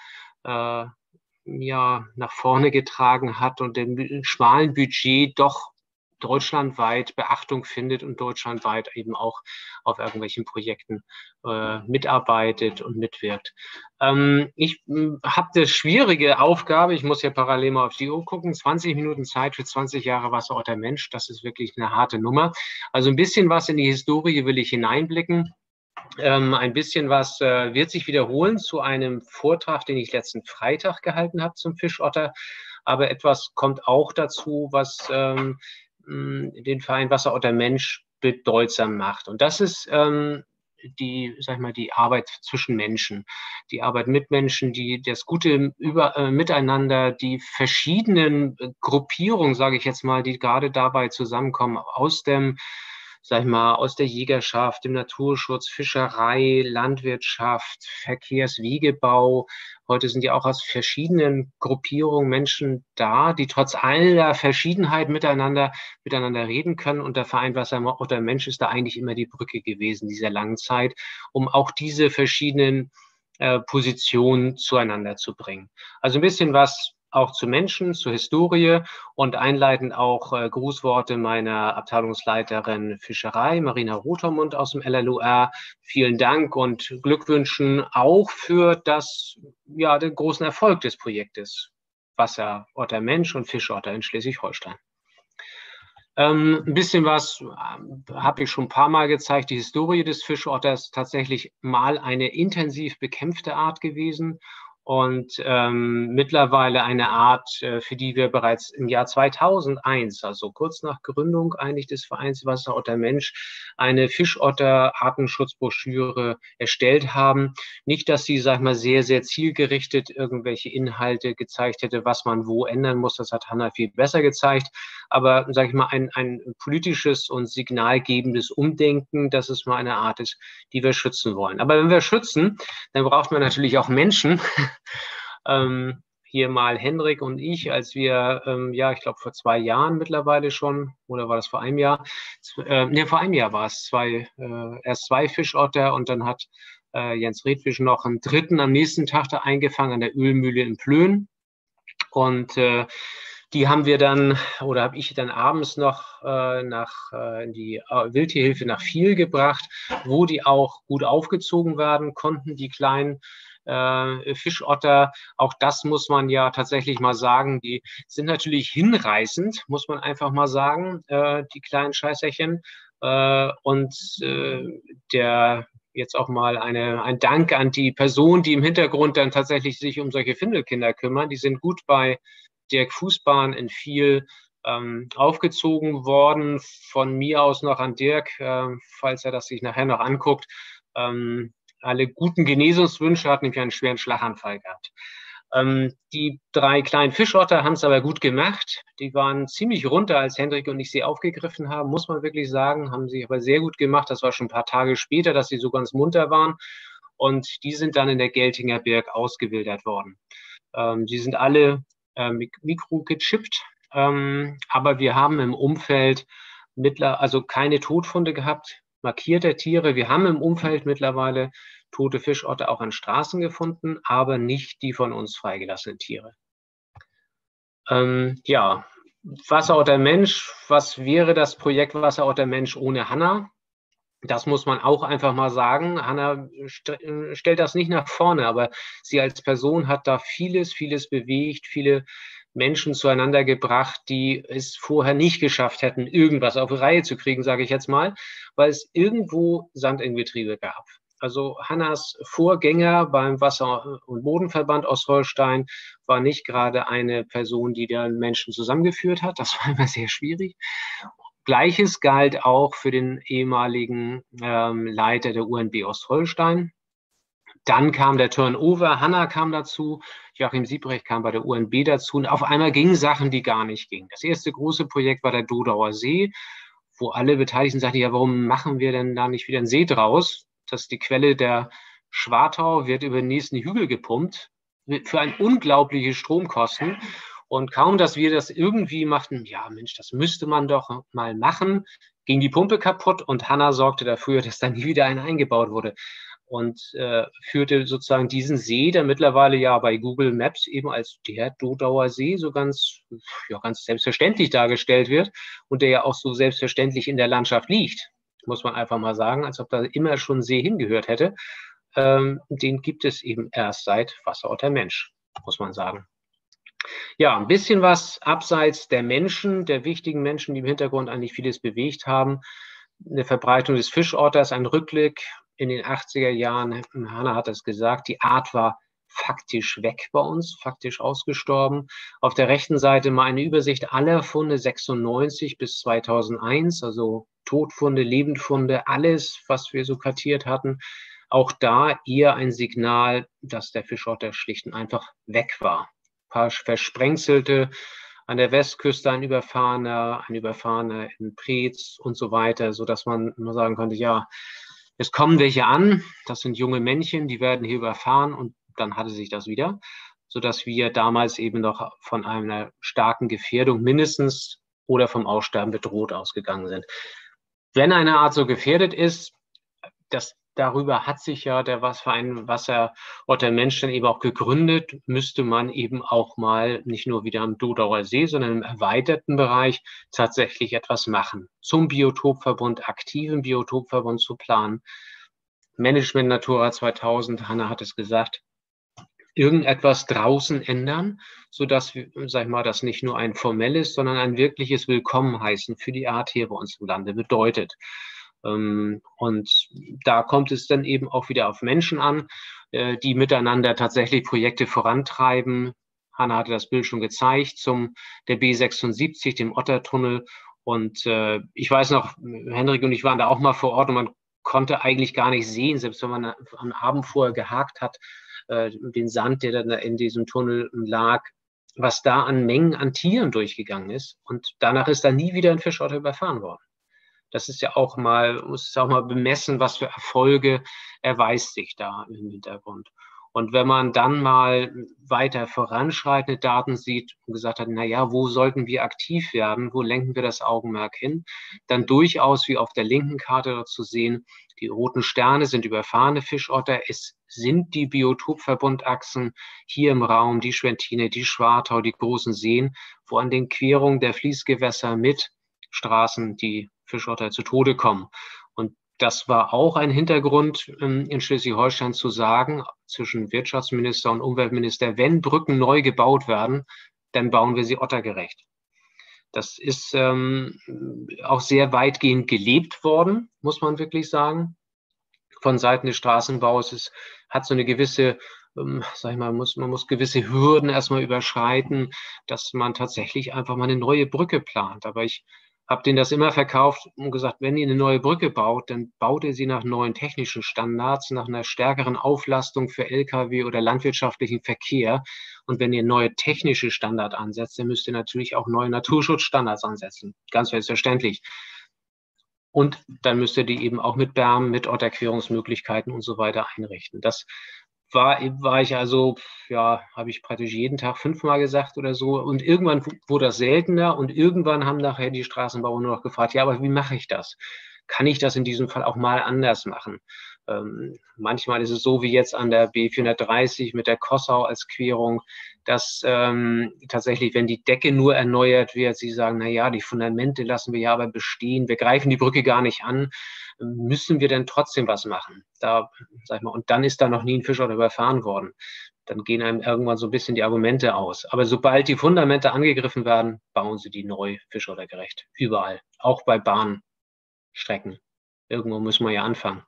ja, nach vorne getragen hat und dem schmalen Budget doch deutschlandweit Beachtung findet und deutschlandweit eben auch auf irgendwelchen Projekten mitarbeitet und mitwirkt. Ich habe eine schwierige Aufgabe, ich muss ja parallel mal auf die Uhr gucken, 20 Minuten Zeit für 20 Jahre Wasserotter Mensch, das ist wirklich eine harte Nummer. Also ein bisschen was in die Historie will ich hineinblicken. Ein bisschen was wird sich wiederholen zu einem Vortrag, den ich letzten Freitag gehalten habe zum Fischotter. Aber etwas kommt auch dazu, was den Verein Wasserotter Mensch bedeutsam macht. Und das ist die, sag ich mal, die Arbeit zwischen Menschen, die Arbeit mit Menschen, das gute Miteinander, die verschiedenen Gruppierungen, sage ich jetzt mal, die gerade dabei zusammenkommen, aus dem, sag ich mal, aus der Jägerschaft, dem Naturschutz, Fischerei, Landwirtschaft, Verkehrswegebau. Heute sind ja auch aus verschiedenen Gruppierungen Menschen da, die trotz aller Verschiedenheit miteinander reden können. Und der Verein Wasserotter Mensch ist da eigentlich immer die Brücke gewesen, dieser langen Zeit, um auch diese verschiedenen Positionen zueinander zu bringen. Also ein bisschen was auch zu Menschen, zur Historie und einleitend auch Grußworte meiner Abteilungsleiterin Fischerei, Marina Rotermund aus dem LLUR. Vielen Dank und Glückwünschen auch für den großen Erfolg des Projektes Wasserotter Mensch und Fischotter in Schleswig-Holstein. Ein bisschen was habe ich schon ein paar Mal gezeigt. Die Historie des Fischotters, tatsächlich mal eine intensiv bekämpfte Art gewesen und mittlerweile eine Art, für die wir bereits im Jahr 2001, also kurz nach Gründung eigentlich des Vereins Wasserotter Mensch, eine Fischotter-Artenschutzbroschüre erstellt haben. Nicht, dass sie, sag ich mal, sehr, sehr zielgerichtet irgendwelche Inhalte gezeigt hätte, was man wo ändern muss. Das hat Hanna viel besser gezeigt. Aber, sage ich mal, ein politisches und signalgebendes Umdenken, dass es mal eine Art ist, die wir schützen wollen. Aber wenn wir schützen, dann braucht man natürlich auch Menschen. Hier mal Hendrik und ich, als wir, ja, ich glaube vor 2 Jahren mittlerweile schon, oder war das vor einem Jahr? Ne, vor einem Jahr war es erst 2 Fischotter und dann hat Jens Redfisch noch einen dritten am nächsten Tag da eingefangen an der Ölmühle in Plön. Und die haben wir dann, oder habe ich dann abends noch in die Wildtierhilfe nach Viel gebracht, wo die auch gut aufgezogen werden konnten, die kleinen Fischotter. Auch das muss man ja tatsächlich mal sagen, die sind natürlich hinreißend, muss man einfach mal sagen, die kleinen Scheißerchen. Der jetzt auch mal ein Dank an die Person, die im Hintergrund dann tatsächlich sich um solche Findelkinder kümmern. Die sind gut bei Dirk Fußbahn in Viel aufgezogen worden. Von mir aus noch an Dirk, falls er das sich nachher noch anguckt. Alle guten Genesungswünsche, hat nämlich einen schweren Schlaganfall gehabt. Die 3 kleinen Fischotter haben es aber gut gemacht. Die waren ziemlich runter, als Hendrik und ich sie aufgegriffen haben, muss man wirklich sagen. Haben sie aber sehr gut gemacht. Das war schon ein paar Tage später, dass sie so ganz munter waren. Und die sind dann in der Geltinger Berg ausgewildert worden. Die sind alle mikrogechippt. Aber wir haben im Umfeld also keine Totfunde gehabt, markierter Tiere. Wir haben im Umfeld mittlerweile tote Fischotter auch an Straßen gefunden, aber nicht die von uns freigelassenen Tiere. Ja, Wasserotter Mensch, was wäre das Projekt Wasserotter Mensch ohne Hanna? Das muss man auch einfach mal sagen. Hanna stellt das nicht nach vorne, aber sie als Person hat da vieles bewegt, viele Menschen zueinander gebracht, die es vorher nicht geschafft hätten, irgendwas auf die Reihe zu kriegen, sage ich jetzt mal, weil es irgendwo Sand im Getriebe gab. Also Hannas Vorgänger beim Wasser- und Bodenverband Ostholstein war nicht gerade eine Person, die den Menschen zusammengeführt hat. Das war immer sehr schwierig. Gleiches galt auch für den ehemaligen Leiter der UNB Ostholstein. Dann kam der Turnover, Hanna kam dazu, Joachim Siebrecht kam bei der UNB dazu und auf einmal gingen Sachen, die gar nicht gingen. Das erste große Projekt war der Dodauer See, wo alle Beteiligten sagten, ja, warum machen wir denn da nicht wieder einen See draus? Das ist die Quelle der Schwartau, wird über den nächsten Hügel gepumpt, für ein unglaubliche Stromkosten. Und kaum, dass wir das irgendwie machten, ja Mensch, das müsste man doch mal machen, ging die Pumpe kaputt und Hanna sorgte dafür, dass dann nie wieder eine eingebaut wurde. Und führte sozusagen diesen See, der mittlerweile ja bei Google Maps eben als der Dodauer See so ganz selbstverständlich dargestellt wird und der ja auch so selbstverständlich in der Landschaft liegt, muss man einfach mal sagen, als ob da immer schon See hingehört hätte. Den gibt es eben erst seit Wasserotter Mensch, muss man sagen. Ja, ein bisschen was abseits der Menschen, der wichtigen Menschen, die im Hintergrund eigentlich vieles bewegt haben. Eine Verbreitung des Fischotters, ein Rückblick in den 80er Jahren. Hanna hat es gesagt, die Art war faktisch weg bei uns, faktisch ausgestorben. Auf der rechten Seite mal eine Übersicht aller Funde 96 bis 2001, also Totfunde, Lebendfunde, alles, was wir so kartiert hatten. Auch da eher ein Signal, dass der Fischotter schlicht und einfach weg war. Ein paar Versprengselte, an der Westküste ein Überfahrener in Preetz und so weiter, sodass man nur sagen konnte, ja, es kommen welche an, das sind junge Männchen, die werden hier überfahren und dann hatte sich das wieder, sodass wir damals eben noch von einer starken Gefährdung mindestens oder vom Aussterben bedroht ausgegangen sind. Wenn eine Art so gefährdet ist, darüber hat sich ja der Verein Wasserotter Mensch dann eben auch gegründet, müsste man eben auch mal nicht nur wieder am Dodauer See, sondern im erweiterten Bereich tatsächlich etwas machen. Zum Biotopverbund, aktiven Biotopverbund zu planen. Management Natura 2000, Hanna hat es gesagt, irgendetwas draußen ändern, sodass, sag ich mal, das nicht nur ein formelles, sondern ein wirkliches Willkommenheißen für die Art hier bei uns im Lande bedeutet. Und da kommt es dann eben auch wieder auf Menschen an, die miteinander tatsächlich Projekte vorantreiben. Hanna hatte das Bild schon gezeigt der B76, dem Ottertunnel. Und ich weiß noch, Hendrik und ich waren da auch mal vor Ort und man konnte eigentlich gar nicht sehen, selbst wenn man am Abend vorher gehakt hat, den Sand, der dann in diesem Tunnel lag, was da an Mengen an Tieren durchgegangen ist. Und danach ist da nie wieder ein Fischotter überfahren worden. Das ist ja auch mal, muss auch mal bemessen, was für Erfolge erweist sich da im Hintergrund. Und wenn man dann mal weiter voranschreitende Daten sieht und gesagt hat, naja, wo sollten wir aktiv werden, wo lenken wir das Augenmerk hin, dann durchaus, wie auf der linken Karte zu sehen, die roten Sterne sind überfahrene Fischotter, es sind die Biotopverbundachsen hier im Raum, die Schwentine, die Schwartau, die großen Seen, wo an den Querungen der Fließgewässer mit Straßen die Fischotter zu Tode kommen. Und das war auch ein Hintergrund in Schleswig-Holstein zu sagen, zwischen Wirtschaftsminister und Umweltminister, wenn Brücken neu gebaut werden, dann bauen wir sie ottergerecht. Das ist auch sehr weitgehend gelebt worden, muss man wirklich sagen, von Seiten des Straßenbaus. Es hat so eine gewisse, sag ich mal, man muss gewisse Hürden erstmal überschreiten, dass man tatsächlich einfach mal eine neue Brücke plant. Aber ich habe denen das immer verkauft und gesagt, wenn ihr eine neue Brücke baut, dann baut ihr sie nach neuen technischen Standards, nach einer stärkeren Auflastung für Lkw oder landwirtschaftlichen Verkehr. Und wenn ihr neue technische Standards ansetzt, dann müsst ihr natürlich auch neue Naturschutzstandards ansetzen. Ganz selbstverständlich. Und dann müsst ihr die eben auch mit Bermen, mit Otterquerungsmöglichkeiten und so weiter einrichten. Das war ich also, ja, habe ich praktisch jeden Tag 5-mal gesagt oder so. Und irgendwann wurde das seltener und irgendwann haben nachher die Straßenbauer nur noch gefragt, ja, aber wie mache ich das? Kann ich das in diesem Fall auch mal anders machen? Manchmal ist es so wie jetzt an der B430 mit der Kossau als Querung, dass tatsächlich, wenn die Decke nur erneuert wird, sie sagen, na ja, die Fundamente lassen wir ja aber bestehen, wir greifen die Brücke gar nicht an, müssen wir denn trotzdem was machen? Da, sag ich mal, und dann ist da noch nie ein Fischotter überfahren worden. Dann gehen einem irgendwann so ein bisschen die Argumente aus. Aber sobald die Fundamente angegriffen werden, bauen sie die neu fischottergerecht. Überall. Auch bei Bahnstrecken. Irgendwo müssen wir ja anfangen.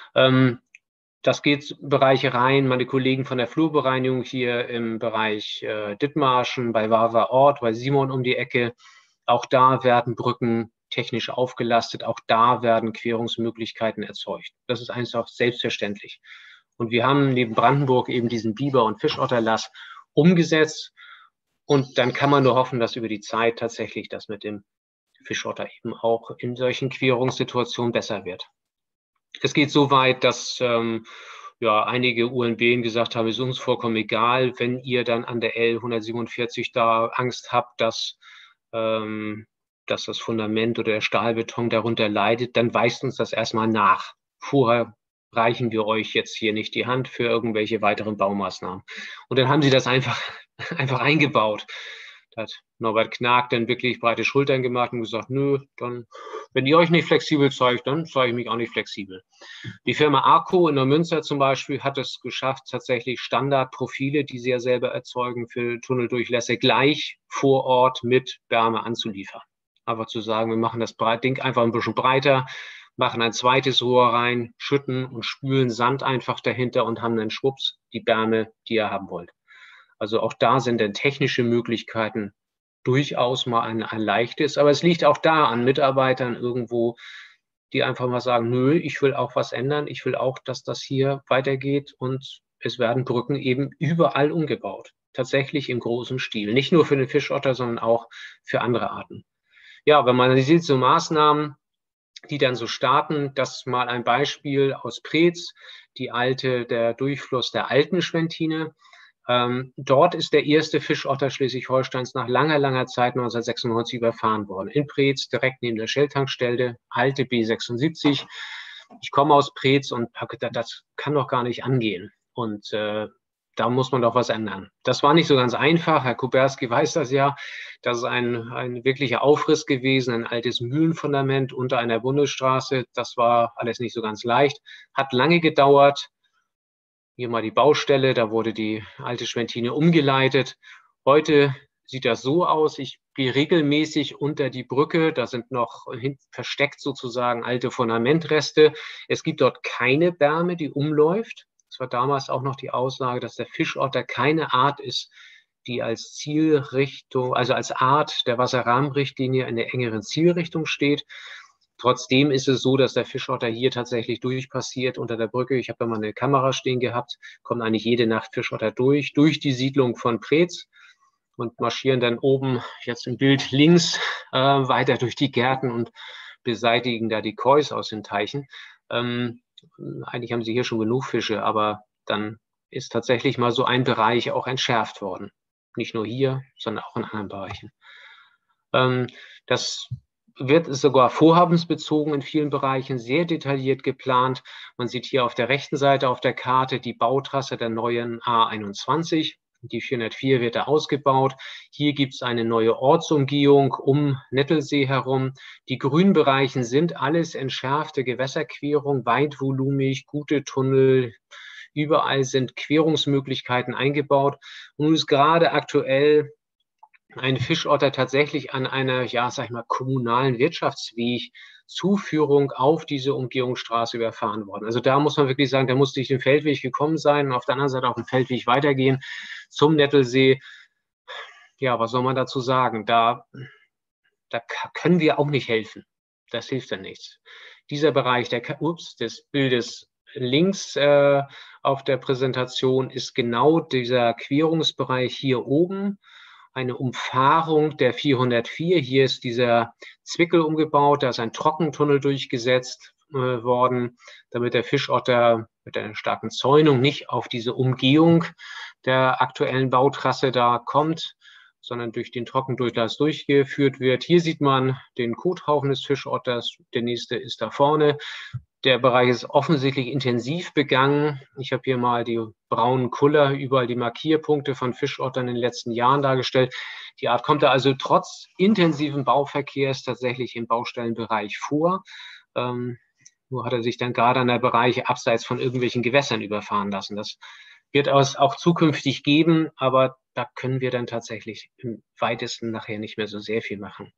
Das geht Bereiche rein. Meine Kollegen von der Flurbereinigung hier im Bereich Dithmarschen, bei Waver Ort, bei Simon um die Ecke. Auch da werden Brücken technisch aufgelastet. Auch da werden Querungsmöglichkeiten erzeugt. Das ist einfach selbstverständlich. Und wir haben neben Brandenburg eben diesen Biber- und Fischotterlass umgesetzt. Und dann kann man nur hoffen, dass über die Zeit tatsächlich das mit dem Fischotter eben auch in solchen Querungssituationen besser wird. Es geht so weit, dass ja, einige UNBen gesagt haben, es ist uns vollkommen egal, wenn ihr dann an der L 147 da Angst habt, dass das Fundament oder der Stahlbeton darunter leidet, dann weist uns das erstmal nach. Vorher reichen wir euch jetzt hier nicht die Hand für irgendwelche weiteren Baumaßnahmen. Und dann haben sie das einfach eingebaut. Da hat Norbert Knag dann wirklich breite Schultern gemacht und gesagt, nö, dann, wenn ihr euch nicht flexibel zeigt, dann zeige ich mich auch nicht flexibel. Die Firma Arco in der Münster zum Beispiel hat es geschafft, tatsächlich Standardprofile, die sie ja selber erzeugen, für Tunneldurchlässe gleich vor Ort mit Wärme anzuliefern. Einfach zu sagen, wir machen das Ding einfach ein bisschen breiter, machen ein zweites Rohr rein, schütten und spülen Sand einfach dahinter und haben dann schwupps die Wärme, die ihr haben wollt. Also auch da sind dann technische Möglichkeiten durchaus mal ein leichtes. Aber es liegt auch da an Mitarbeitern irgendwo, die einfach mal sagen, nö, ich will auch was ändern. Ich will auch, dass das hier weitergeht. Und es werden Brücken eben überall umgebaut. Tatsächlich im großen Stil. Nicht nur für den Fischotter, sondern auch für andere Arten. Ja, wenn man sieht, so Maßnahmen, die dann so starten, das mal ein Beispiel aus Preetz, der Durchfluss der alten Schwentine. Dort ist der erste Fischotter Schleswig-Holsteins nach langer, langer Zeit 1996 überfahren worden. In Preetz, direkt neben der Shell-Tankstelle, alte B76. Ich komme aus Preetz und habe gedacht, das kann doch gar nicht angehen. Und da muss man doch was ändern. Das war nicht so ganz einfach. Herr Kuberski weiß das ja. Das ist ein wirklicher Aufriss gewesen, ein altes Mühlenfundament unter einer Bundesstraße. Das war alles nicht so ganz leicht. Hat lange gedauert. Hier mal die Baustelle, da wurde die alte Schwentine umgeleitet. Heute sieht das so aus, ich gehe regelmäßig unter die Brücke, da sind noch versteckt sozusagen alte Fundamentreste. Es gibt dort keine Berme, die umläuft. Das war damals auch noch die Aussage, dass der Fischotter keine Art ist, die als Zielrichtung, also als Art der Wasserrahmenrichtlinie in der engeren Zielrichtung steht. Trotzdem ist es so, dass der Fischotter hier tatsächlich durchpassiert unter der Brücke. Ich habe da mal eine Kamera stehen gehabt, kommen eigentlich jede Nacht Fischotter durch die Siedlung von Preetz und marschieren dann oben, jetzt im Bild links, weiter durch die Gärten und beseitigen da die Kois aus den Teichen. Eigentlich haben sie hier schon genug Fische, aber dann ist tatsächlich mal so ein Bereich auch entschärft worden. Nicht nur hier, sondern auch in anderen Bereichen. Das wird sogar vorhabensbezogen in vielen Bereichen sehr detailliert geplant. Man sieht hier auf der rechten Seite auf der Karte die Bautrasse der neuen A21. Die 404 wird da ausgebaut. Hier gibt es eine neue Ortsumgehung um Nettelsee herum. Die Grünbereiche sind alles entschärfte Gewässerquerung, weitvolumig, gute Tunnel. Überall sind Querungsmöglichkeiten eingebaut. Und nun ist gerade aktuell ein Fischotter tatsächlich an einer, ja, sag ich mal, kommunalen Wirtschaftsweg Zuführung auf diese Umgehungsstraße überfahren worden. Also da muss man wirklich sagen, da musste ich den Feldweg gekommen sein und auf der anderen Seite auf dem Feldweg weitergehen zum Nettelsee. Ja, was soll man dazu sagen? Da können wir auch nicht helfen. Das hilft dann nichts. Dieser Bereich des Bildes links auf der Präsentation ist genau dieser Querungsbereich hier oben. Eine Umfahrung der 404. Hier ist dieser Zwickel umgebaut, da ist ein Trockentunnel durchgesetzt worden, damit der Fischotter mit einer starken Zäunung nicht auf diese Umgehung der aktuellen Bautrasse da kommt, sondern durch den Trockendurchlass durchgeführt wird. Hier sieht man den Kothaufen des Fischotters, der nächste ist da vorne. Der Bereich ist offensichtlich intensiv begangen. Ich habe hier mal die braunen Kuller, überall die Markierpunkte von Fischottern in den letzten Jahren dargestellt. Die Art kommt da also trotz intensiven Bauverkehrs tatsächlich im Baustellenbereich vor. Nur hat er sich dann gerade an der Bereiche abseits von irgendwelchen Gewässern überfahren lassen. Das wird es auch zukünftig geben, aber da können wir dann tatsächlich im weitesten nachher nicht mehr so sehr viel machen.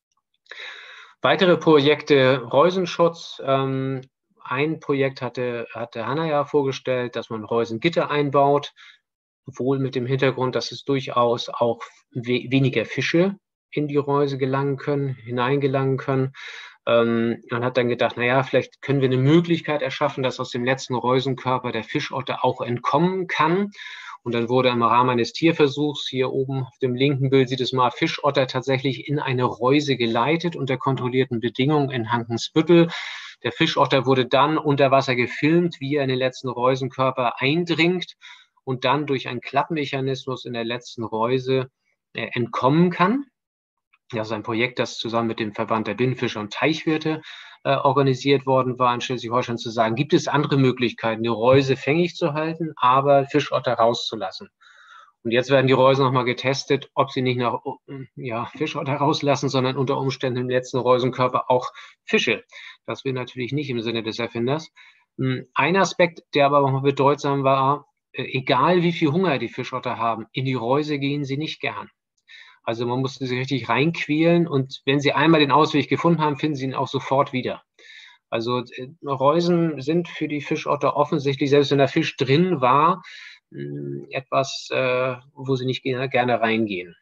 Weitere Projekte, Reusenschutz. Ein Projekt hatte Hanna ja vorgestellt, dass man Reusengitter einbaut, wohl mit dem Hintergrund, dass es durchaus auch weniger Fische in die Reuse hineingelangen können. Man hat dann gedacht, naja, vielleicht können wir eine Möglichkeit erschaffen, dass aus dem letzten Reusenkörper der Fischotter auch entkommen kann. Und dann wurde im Rahmen eines Tierversuchs, hier oben auf dem linken Bild sieht es mal, Fischotter tatsächlich in eine Reuse geleitet unter kontrollierten Bedingungen in Hankensbüttel. Der Fischotter wurde dann unter Wasser gefilmt, wie er in den letzten Reusenkörper eindringt und dann durch einen Klappmechanismus in der letzten Reuse entkommen kann. Das ist ein Projekt, das zusammen mit dem Verband der Binnenfischer und Teichwirte organisiert worden war in Schleswig-Holstein, zu sagen, gibt es andere Möglichkeiten, die Reuse fängig zu halten, aber Fischotter rauszulassen. Und jetzt werden die Reusen nochmal getestet, ob sie nicht nach Fischotter rauslassen, sondern unter Umständen im letzten Reusenkörper auch Fische. Das wäre natürlich nicht im Sinne des Erfinders. Ein Aspekt, der aber auch bedeutsam war, egal wie viel Hunger die Fischotter haben, in die Reuse gehen sie nicht gern. Also man musste sie richtig reinquälen und wenn sie einmal den Ausweg gefunden haben, finden sie ihn auch sofort wieder. Also Reusen sind für die Fischotter offensichtlich, selbst wenn der Fisch drin war, etwas, wo sie nicht gerne reingehen.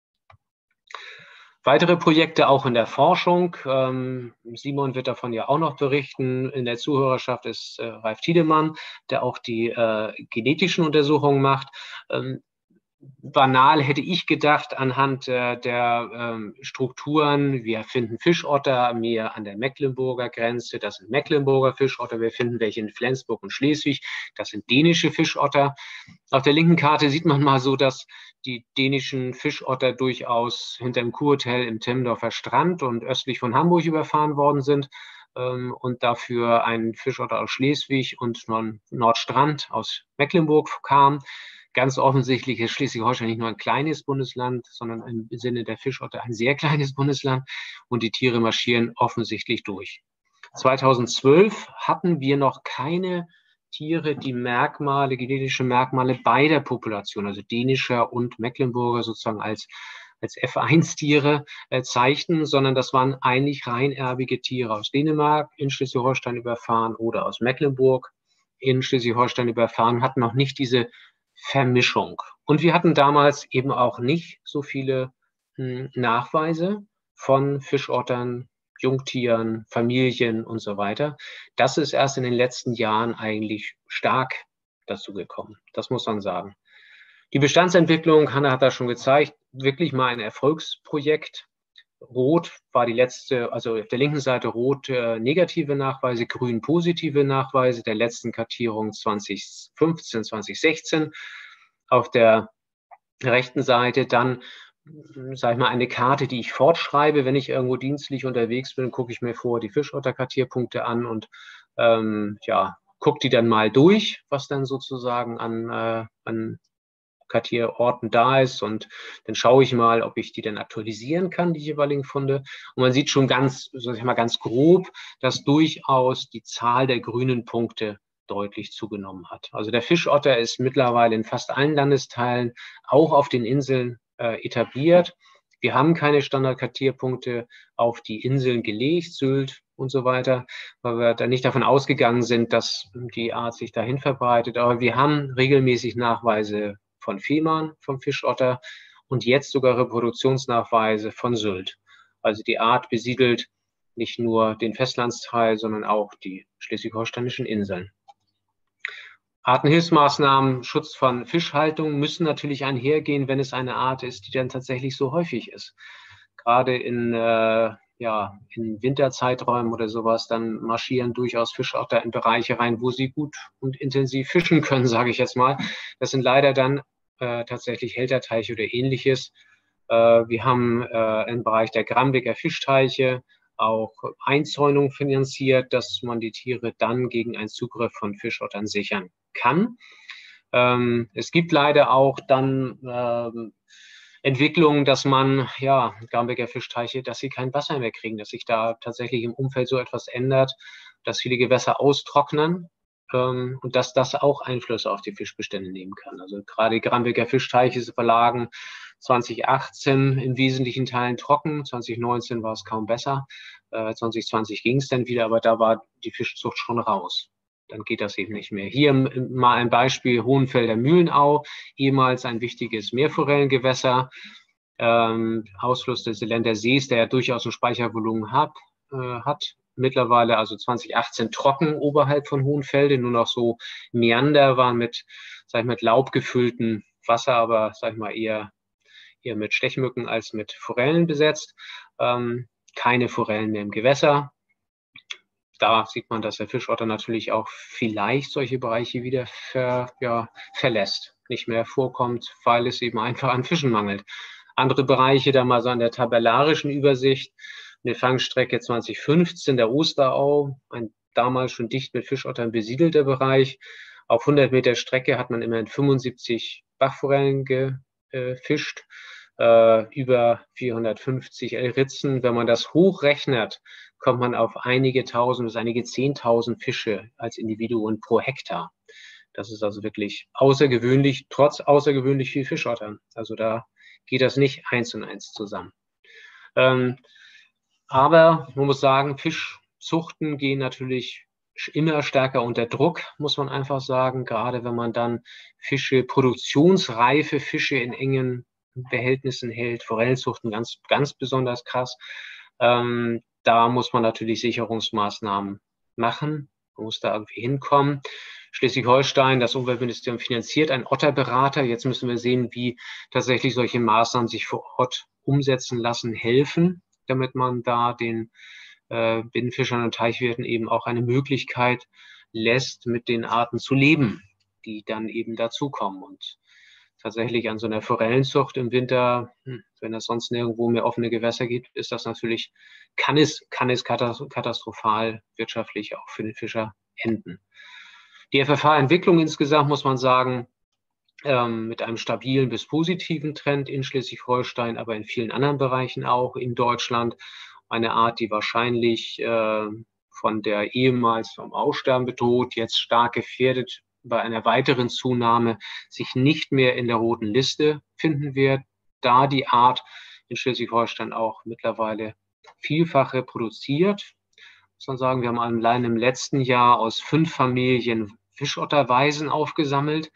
Weitere Projekte auch in der Forschung. Simon wird davon ja auch noch berichten. In der Zuhörerschaft ist Ralf Tiedemann, der auch die genetischen Untersuchungen macht. Banal hätte ich gedacht, anhand der Strukturen, wir finden Fischotter mehr an der Mecklenburger Grenze, das sind Mecklenburger Fischotter, wir finden welche in Flensburg und Schleswig, das sind dänische Fischotter. Auf der linken Karte sieht man mal so, dass die dänischen Fischotter durchaus hinterm Kurhotel im Timmendorfer Strand und östlich von Hamburg überfahren worden sind und dafür ein Fischotter aus Schleswig und Nordstrand aus Mecklenburg kam. Ganz offensichtlich ist Schleswig-Holstein nicht nur ein kleines Bundesland, sondern im Sinne der Fischotter ein sehr kleines Bundesland und die Tiere marschieren offensichtlich durch. 2012 hatten wir noch keine Tiere, die genetische Merkmale beider Populationen, also dänischer und Mecklenburger sozusagen als F1-Tiere zeigten, sondern das waren eigentlich reinerbige Tiere aus Dänemark in Schleswig-Holstein überfahren oder aus Mecklenburg in Schleswig-Holstein überfahren, hatten noch nicht diese Vermischung. Und wir hatten damals eben auch nicht so viele Nachweise von Fischottern, Jungtieren, Familien und so weiter. Das ist erst in den letzten Jahren eigentlich stark dazu gekommen. Das muss man sagen. Die Bestandsentwicklung, Hanna hat das schon gezeigt, wirklich mal ein Erfolgsprojekt. Rot war die letzte, also auf der linken Seite rot negative Nachweise, grün positive Nachweise der letzten Kartierung 2015, 2016. Auf der rechten Seite dann, sage ich mal, eine Karte, die ich fortschreibe. Wenn ich irgendwo dienstlich unterwegs bin, gucke ich mir vorher die Fischotterkartierpunkte an und ja, gucke die dann mal durch, was dann sozusagen an Kartierorten da ist, und dann schaue ich mal, ob ich die dann aktualisieren kann, die jeweiligen Funde. Und man sieht schon ganz, sag ich mal, ganz grob, dass durchaus die Zahl der grünen Punkte deutlich zugenommen hat. Also der Fischotter ist mittlerweile in fast allen Landesteilen, auch auf den Inseln, etabliert. Wir haben keine Standardkartierpunkte auf die Inseln gelegt, Sylt und so weiter, weil wir da nicht davon ausgegangen sind, dass die Art sich dahin verbreitet. Aber wir haben regelmäßig Nachweise von Fehmarn, vom Fischotter, und jetzt sogar Reproduktionsnachweise von Sylt. Also die Art besiedelt nicht nur den Festlandsteil, sondern auch die schleswig-holsteinischen Inseln. Artenhilfsmaßnahmen, Schutz von Fischhaltung müssen natürlich einhergehen, wenn es eine Art ist, die dann tatsächlich so häufig ist. Gerade in Winterzeiträumen oder sowas, dann marschieren durchaus Fischotter in Bereiche rein, wo sie gut und intensiv fischen können, sage ich jetzt mal. Das sind leider dann tatsächlich Helterteiche oder Ähnliches. Wir haben im Bereich der Grambeker Fischteiche auch Einzäunung finanziert, dass man die Tiere dann gegen einen Zugriff von Fischottern sichern kann. Es gibt leider auch dann Entwicklungen, dass man, ja, Grambeker Fischteiche, dass sie kein Wasser mehr kriegen, dass sich da tatsächlich im Umfeld so etwas ändert, dass viele Gewässer austrocknen und dass das auch Einfluss auf die Fischbestände nehmen kann. Also gerade die Grambeker Fischteiche verlagen 2018 in wesentlichen Teilen trocken, 2019 war es kaum besser, 2020 ging es dann wieder, aber da war die Fischzucht schon raus. Dann geht das eben nicht mehr. Hier mal ein Beispiel: Hohenfelder Mühlenau, ehemals ein wichtiges Meerforellengewässer, Ausfluss des Seeländer Sees, der ja durchaus ein Speichervolumen hat. Mittlerweile, also 2018, trocken oberhalb von Hohenfelde, nur noch so Meander waren mit, sag ich mal, mit Laub gefülltem Wasser, aber, sag ich mal, eher mit Stechmücken als mit Forellen besetzt. Keine Forellen mehr im Gewässer. Da sieht man, dass der Fischotter natürlich auch vielleicht solche Bereiche wieder verlässt, nicht mehr vorkommt, weil es eben einfach an Fischen mangelt. Andere Bereiche, da mal so an der tabellarischen Übersicht: eine Fangstrecke 2015, der Osterau, ein damals schon dicht mit Fischottern besiedelter Bereich. Auf 100 Meter Strecke hat man immerhin 75 Bachforellen gefischt, über 450 Ritzen. Wenn man das hochrechnet, kommt man auf einige tausend bis einige 10.000 Fische als Individuen pro Hektar. Das ist also wirklich außergewöhnlich, trotz außergewöhnlich viel Fischottern. Also da geht das nicht 1:1 zusammen. Aber man muss sagen, Fischzuchten gehen natürlich immer stärker unter Druck, muss man einfach sagen. Gerade wenn man dann Fische, produktionsreife Fische in engen Behältnissen hält, Forellenzuchten ganz, ganz besonders krass. Da muss man natürlich Sicherungsmaßnahmen machen. Man muss da irgendwie hinkommen. Schleswig-Holstein, das Umweltministerium, finanziert einen Otterberater. Jetzt müssen wir sehen, wie tatsächlich solche Maßnahmen sich vor Ort umsetzen lassen, helfen, damit man da den Binnenfischern und Teichwirten eben auch eine Möglichkeit lässt, mit den Arten zu leben, die dann eben dazukommen. Und tatsächlich an so einer Forellenzucht im Winter, wenn es sonst nirgendwo mehr offene Gewässer gibt, ist das natürlich, kann es katastrophal wirtschaftlich auch für den Fischer enden. Die FFH-Entwicklung insgesamt, muss man sagen, mit einem stabilen bis positiven Trend in Schleswig-Holstein, aber in vielen anderen Bereichen auch in Deutschland. Eine Art, die wahrscheinlich von der ehemals vom Aussterben bedroht, jetzt stark gefährdet, bei einer weiteren Zunahme sich nicht mehr in der roten Liste finden wird, da die Art in Schleswig-Holstein auch mittlerweile vielfach reproduziert. Muss man sagen, wir haben allein im letzten Jahr aus 5 Familien Fischotterwaisen aufgesammelt.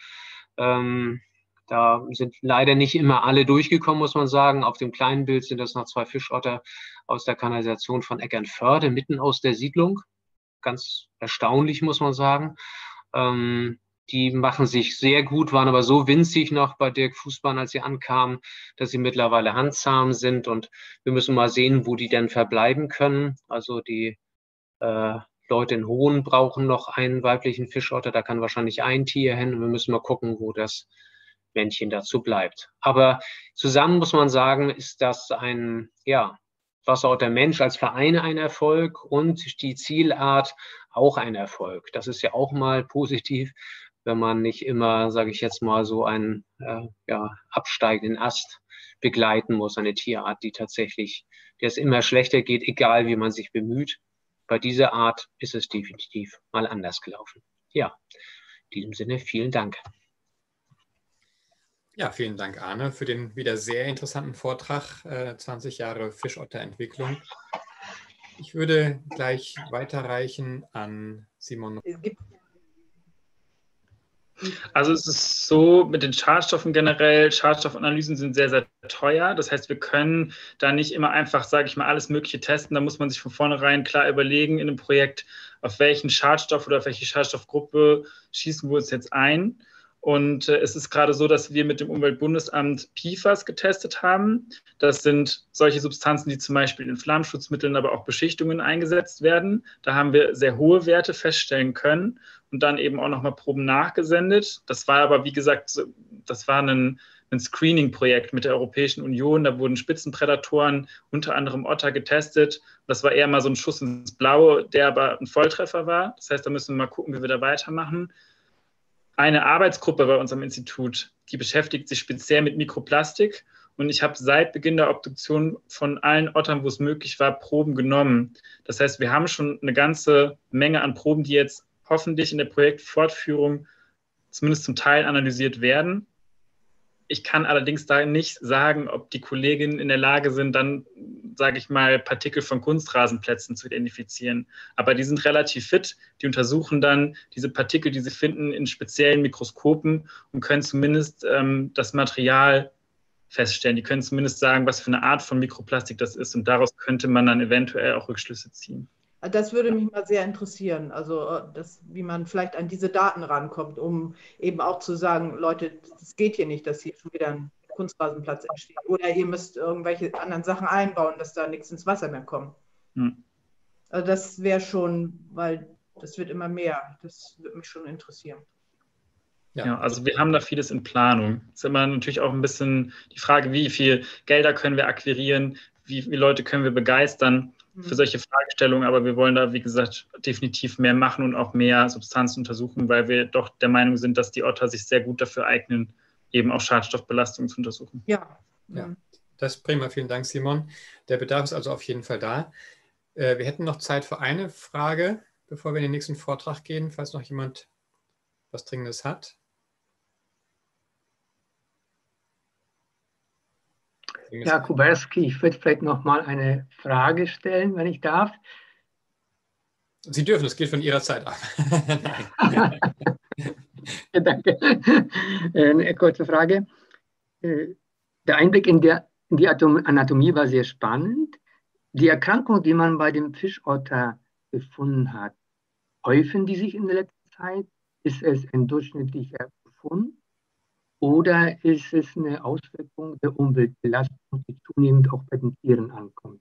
Da sind leider nicht immer alle durchgekommen, muss man sagen. Auf dem kleinen Bild sind das noch 2 Fischotter aus der Kanalisation von Eckernförde, mitten aus der Siedlung. Ganz erstaunlich, muss man sagen. Die machen sich sehr gut, waren aber so winzig noch bei Dirk Fußbahn, als sie ankamen, dass sie mittlerweile handzahm sind. Und wir müssen mal sehen, wo die denn verbleiben können. Also die Leute in Hohn brauchen noch einen weiblichen Fischotter. Da kann wahrscheinlich ein Tier hin. Und wir müssen mal gucken, wo das Männchen dazu bleibt. Aber zusammen muss man sagen, ist das ein, ja, Wasserotter Mensch als Verein ein Erfolg und die Zielart auch ein Erfolg. Das ist ja auch mal positiv, wenn man nicht immer, sage ich jetzt mal, so einen absteigenden Ast begleiten muss, eine Tierart, die tatsächlich, der es immer schlechter geht, egal wie man sich bemüht. Bei dieser Art ist es definitiv mal anders gelaufen. Ja, in diesem Sinne vielen Dank. Ja, vielen Dank, Arne, für den wieder sehr interessanten Vortrag, 20 Jahre Fischotterentwicklung. Ich würde gleich weiterreichen an Simon. Also es ist so, mit den Schadstoffen generell, Schadstoffanalysen sind sehr, sehr teuer. Das heißt, wir können da nicht immer einfach, sage ich mal, alles Mögliche testen. Da muss man sich von vornherein klar überlegen in einem Projekt, auf welchen Schadstoff oder auf welche Schadstoffgruppe schießen wir uns jetzt ein. Und es ist gerade so, dass wir mit dem Umweltbundesamt PFAS getestet haben. Das sind solche Substanzen, die zum Beispiel in Flammschutzmitteln, aber auch Beschichtungen eingesetzt werden. Da haben wir sehr hohe Werte feststellen können und dann eben auch nochmal Proben nachgesendet. Das war aber, wie gesagt, das war ein Screening-Projekt mit der Europäischen Union. Da wurden Spitzenprädatoren, unter anderem Otter, getestet. Das war eher mal so ein Schuss ins Blaue, der aber ein Volltreffer war. Das heißt, da müssen wir mal gucken, wie wir da weitermachen. Eine Arbeitsgruppe bei unserem Institut, die beschäftigt sich speziell mit Mikroplastik. Und ich habe seit Beginn der Obduktion von allen Ottern, wo es möglich war, Proben genommen. Das heißt, wir haben schon eine ganze Menge an Proben, die jetzt hoffentlich in der Projektfortführung zumindest zum Teil analysiert werden. Ich kann allerdings da nicht sagen, ob die Kolleginnen in der Lage sind, dann, sage ich mal, Partikel von Kunstrasenplätzen zu identifizieren. Aber die sind relativ fit. Die untersuchen dann diese Partikel, die sie finden, in speziellen Mikroskopen und können zumindest das Material feststellen. Die können zumindest sagen, was für eine Art von Mikroplastik das ist. Und daraus könnte man dann eventuell auch Rückschlüsse ziehen. Das würde mich mal sehr interessieren, also wie man vielleicht an diese Daten rankommt, um eben auch zu sagen, Leute, das geht hier nicht, dass hier schon wieder ein Kunstrasenplatz entsteht. Oder ihr müsst irgendwelche anderen Sachen einbauen, dass da nichts ins Wasser mehr kommt. Also das wäre schon, weil das wird immer mehr. Das würde mich schon interessieren. Ja, also wir haben da vieles in Planung. Es ist immer natürlich auch ein bisschen die Frage, wie viel Gelder können wir akquirieren, wie viele Leute können wir begeistern für solche Fragestellungen, aber wir wollen da, wie gesagt, definitiv mehr machen und auch mehr Substanzen untersuchen, weil wir doch der Meinung sind, dass die Otter sich sehr gut dafür eignen, eben auch Schadstoffbelastungen zu untersuchen. Ja. Das ist prima. Vielen Dank, Simon. Der Bedarf ist also auf jeden Fall da. Wir hätten noch Zeit für eine Frage, bevor wir in den nächsten Vortrag gehen, falls noch jemand was Dringendes hat. Ja, Kuberski, ich würde vielleicht noch mal eine Frage stellen, wenn ich darf. Sie dürfen, das geht von Ihrer Zeit ab. Danke. Eine kurze Frage. Der Einblick in die Anatomie war sehr spannend. Die Erkrankungen, die man bei dem Fischotter gefunden hat, häufen die sich in der letzten Zeit? Ist es ein durchschnittlicher Befund? Oder ist es eine Auswirkung der Umweltbelastung, die zunehmend auch bei den Tieren ankommt?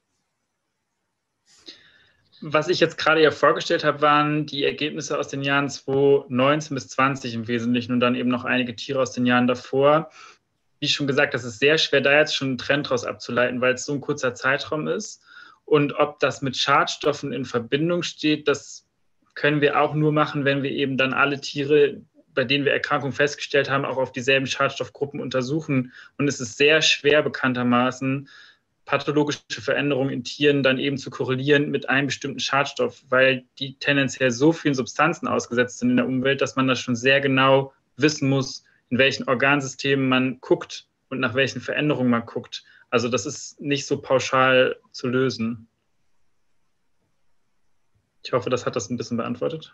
Was ich jetzt gerade ja vorgestellt habe, waren die Ergebnisse aus den Jahren 2019 bis 2020 im Wesentlichen und dann eben noch einige Tiere aus den Jahren davor. Wie schon gesagt, das ist sehr schwer, da jetzt schon einen Trend draus abzuleiten, weil es so ein kurzer Zeitraum ist. Und ob das mit Schadstoffen in Verbindung steht, das können wir auch nur machen, wenn wir eben dann alle Tiere, bei denen wir Erkrankungen festgestellt haben, auch auf dieselben Schadstoffgruppen untersuchen. Und es ist sehr schwer bekanntermaßen, pathologische Veränderungen in Tieren dann eben zu korrelieren mit einem bestimmten Schadstoff, weil die tendenziell so vielen Substanzen ausgesetzt sind in der Umwelt, dass man das schon sehr genau wissen muss, in welchen Organsystemen man guckt und nach welchen Veränderungen man guckt. Also das ist nicht so pauschal zu lösen. Ich hoffe, das hat das ein bisschen beantwortet.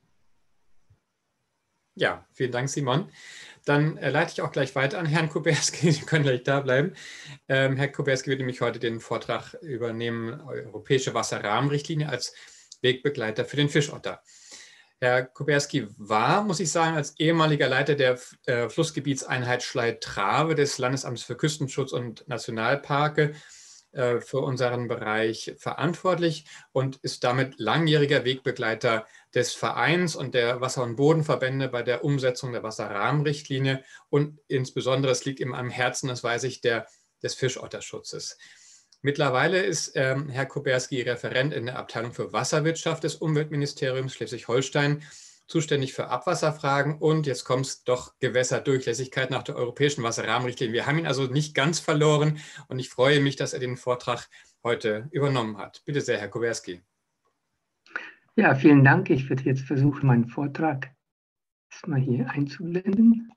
Ja, vielen Dank, Simon. Dann leite ich auch gleich weiter an Herrn Kuberski. Sie können gleich da bleiben. Herr Kuberski wird nämlich heute den Vortrag übernehmen, Europäische Wasserrahmenrichtlinie als Wegbegleiter für den Fischotter. Herr Kuberski war, muss ich sagen, als ehemaliger Leiter der Flussgebietseinheit Schlei-Trave des Landesamts für Küstenschutz und Nationalparke für unseren Bereich verantwortlich und ist damit langjähriger Wegbegleiter des Vereins und der Wasser- und Bodenverbände bei der Umsetzung der Wasserrahmenrichtlinie und insbesondere, es liegt ihm am Herzen, das weiß ich, des Fischotterschutzes. Mittlerweile ist Herr Kuberski Referent in der Abteilung für Wasserwirtschaft des Umweltministeriums Schleswig-Holstein, zuständig für Abwasserfragen und jetzt kommt es doch Gewässerdurchlässigkeit nach der europäischen Wasserrahmenrichtlinie. Wir haben ihn also nicht ganz verloren und ich freue mich, dass er den Vortrag heute übernommen hat. Bitte sehr, Herr Kuberski. Ja, vielen Dank. Ich werde jetzt versuchen, meinen Vortrag erstmal hier einzublenden.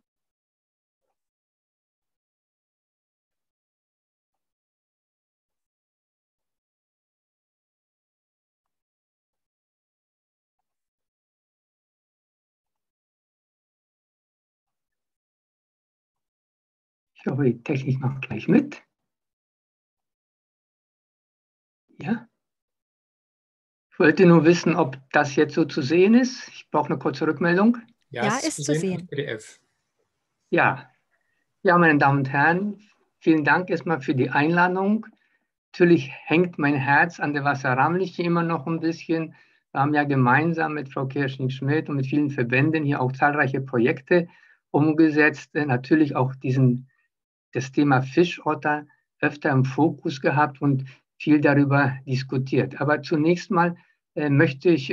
Ich hoffe, die Technik macht gleich mit. Ja. Ich wollte nur wissen, ob das jetzt so zu sehen ist. Ich brauche eine kurze Rückmeldung. Ja, ist zu sehen. PDF. Ja. Ja, meine Damen und Herren, vielen Dank erstmal für die Einladung. Natürlich hängt mein Herz an der Wasserrahmenrichtlinie immer noch ein bisschen. Wir haben ja gemeinsam mit Frau Kirschning-Schmidt und mit vielen Verbänden hier auch zahlreiche Projekte umgesetzt. Natürlich auch das Thema Fischotter öfter im Fokus gehabt und viel darüber diskutiert. Aber zunächst mal möchte ich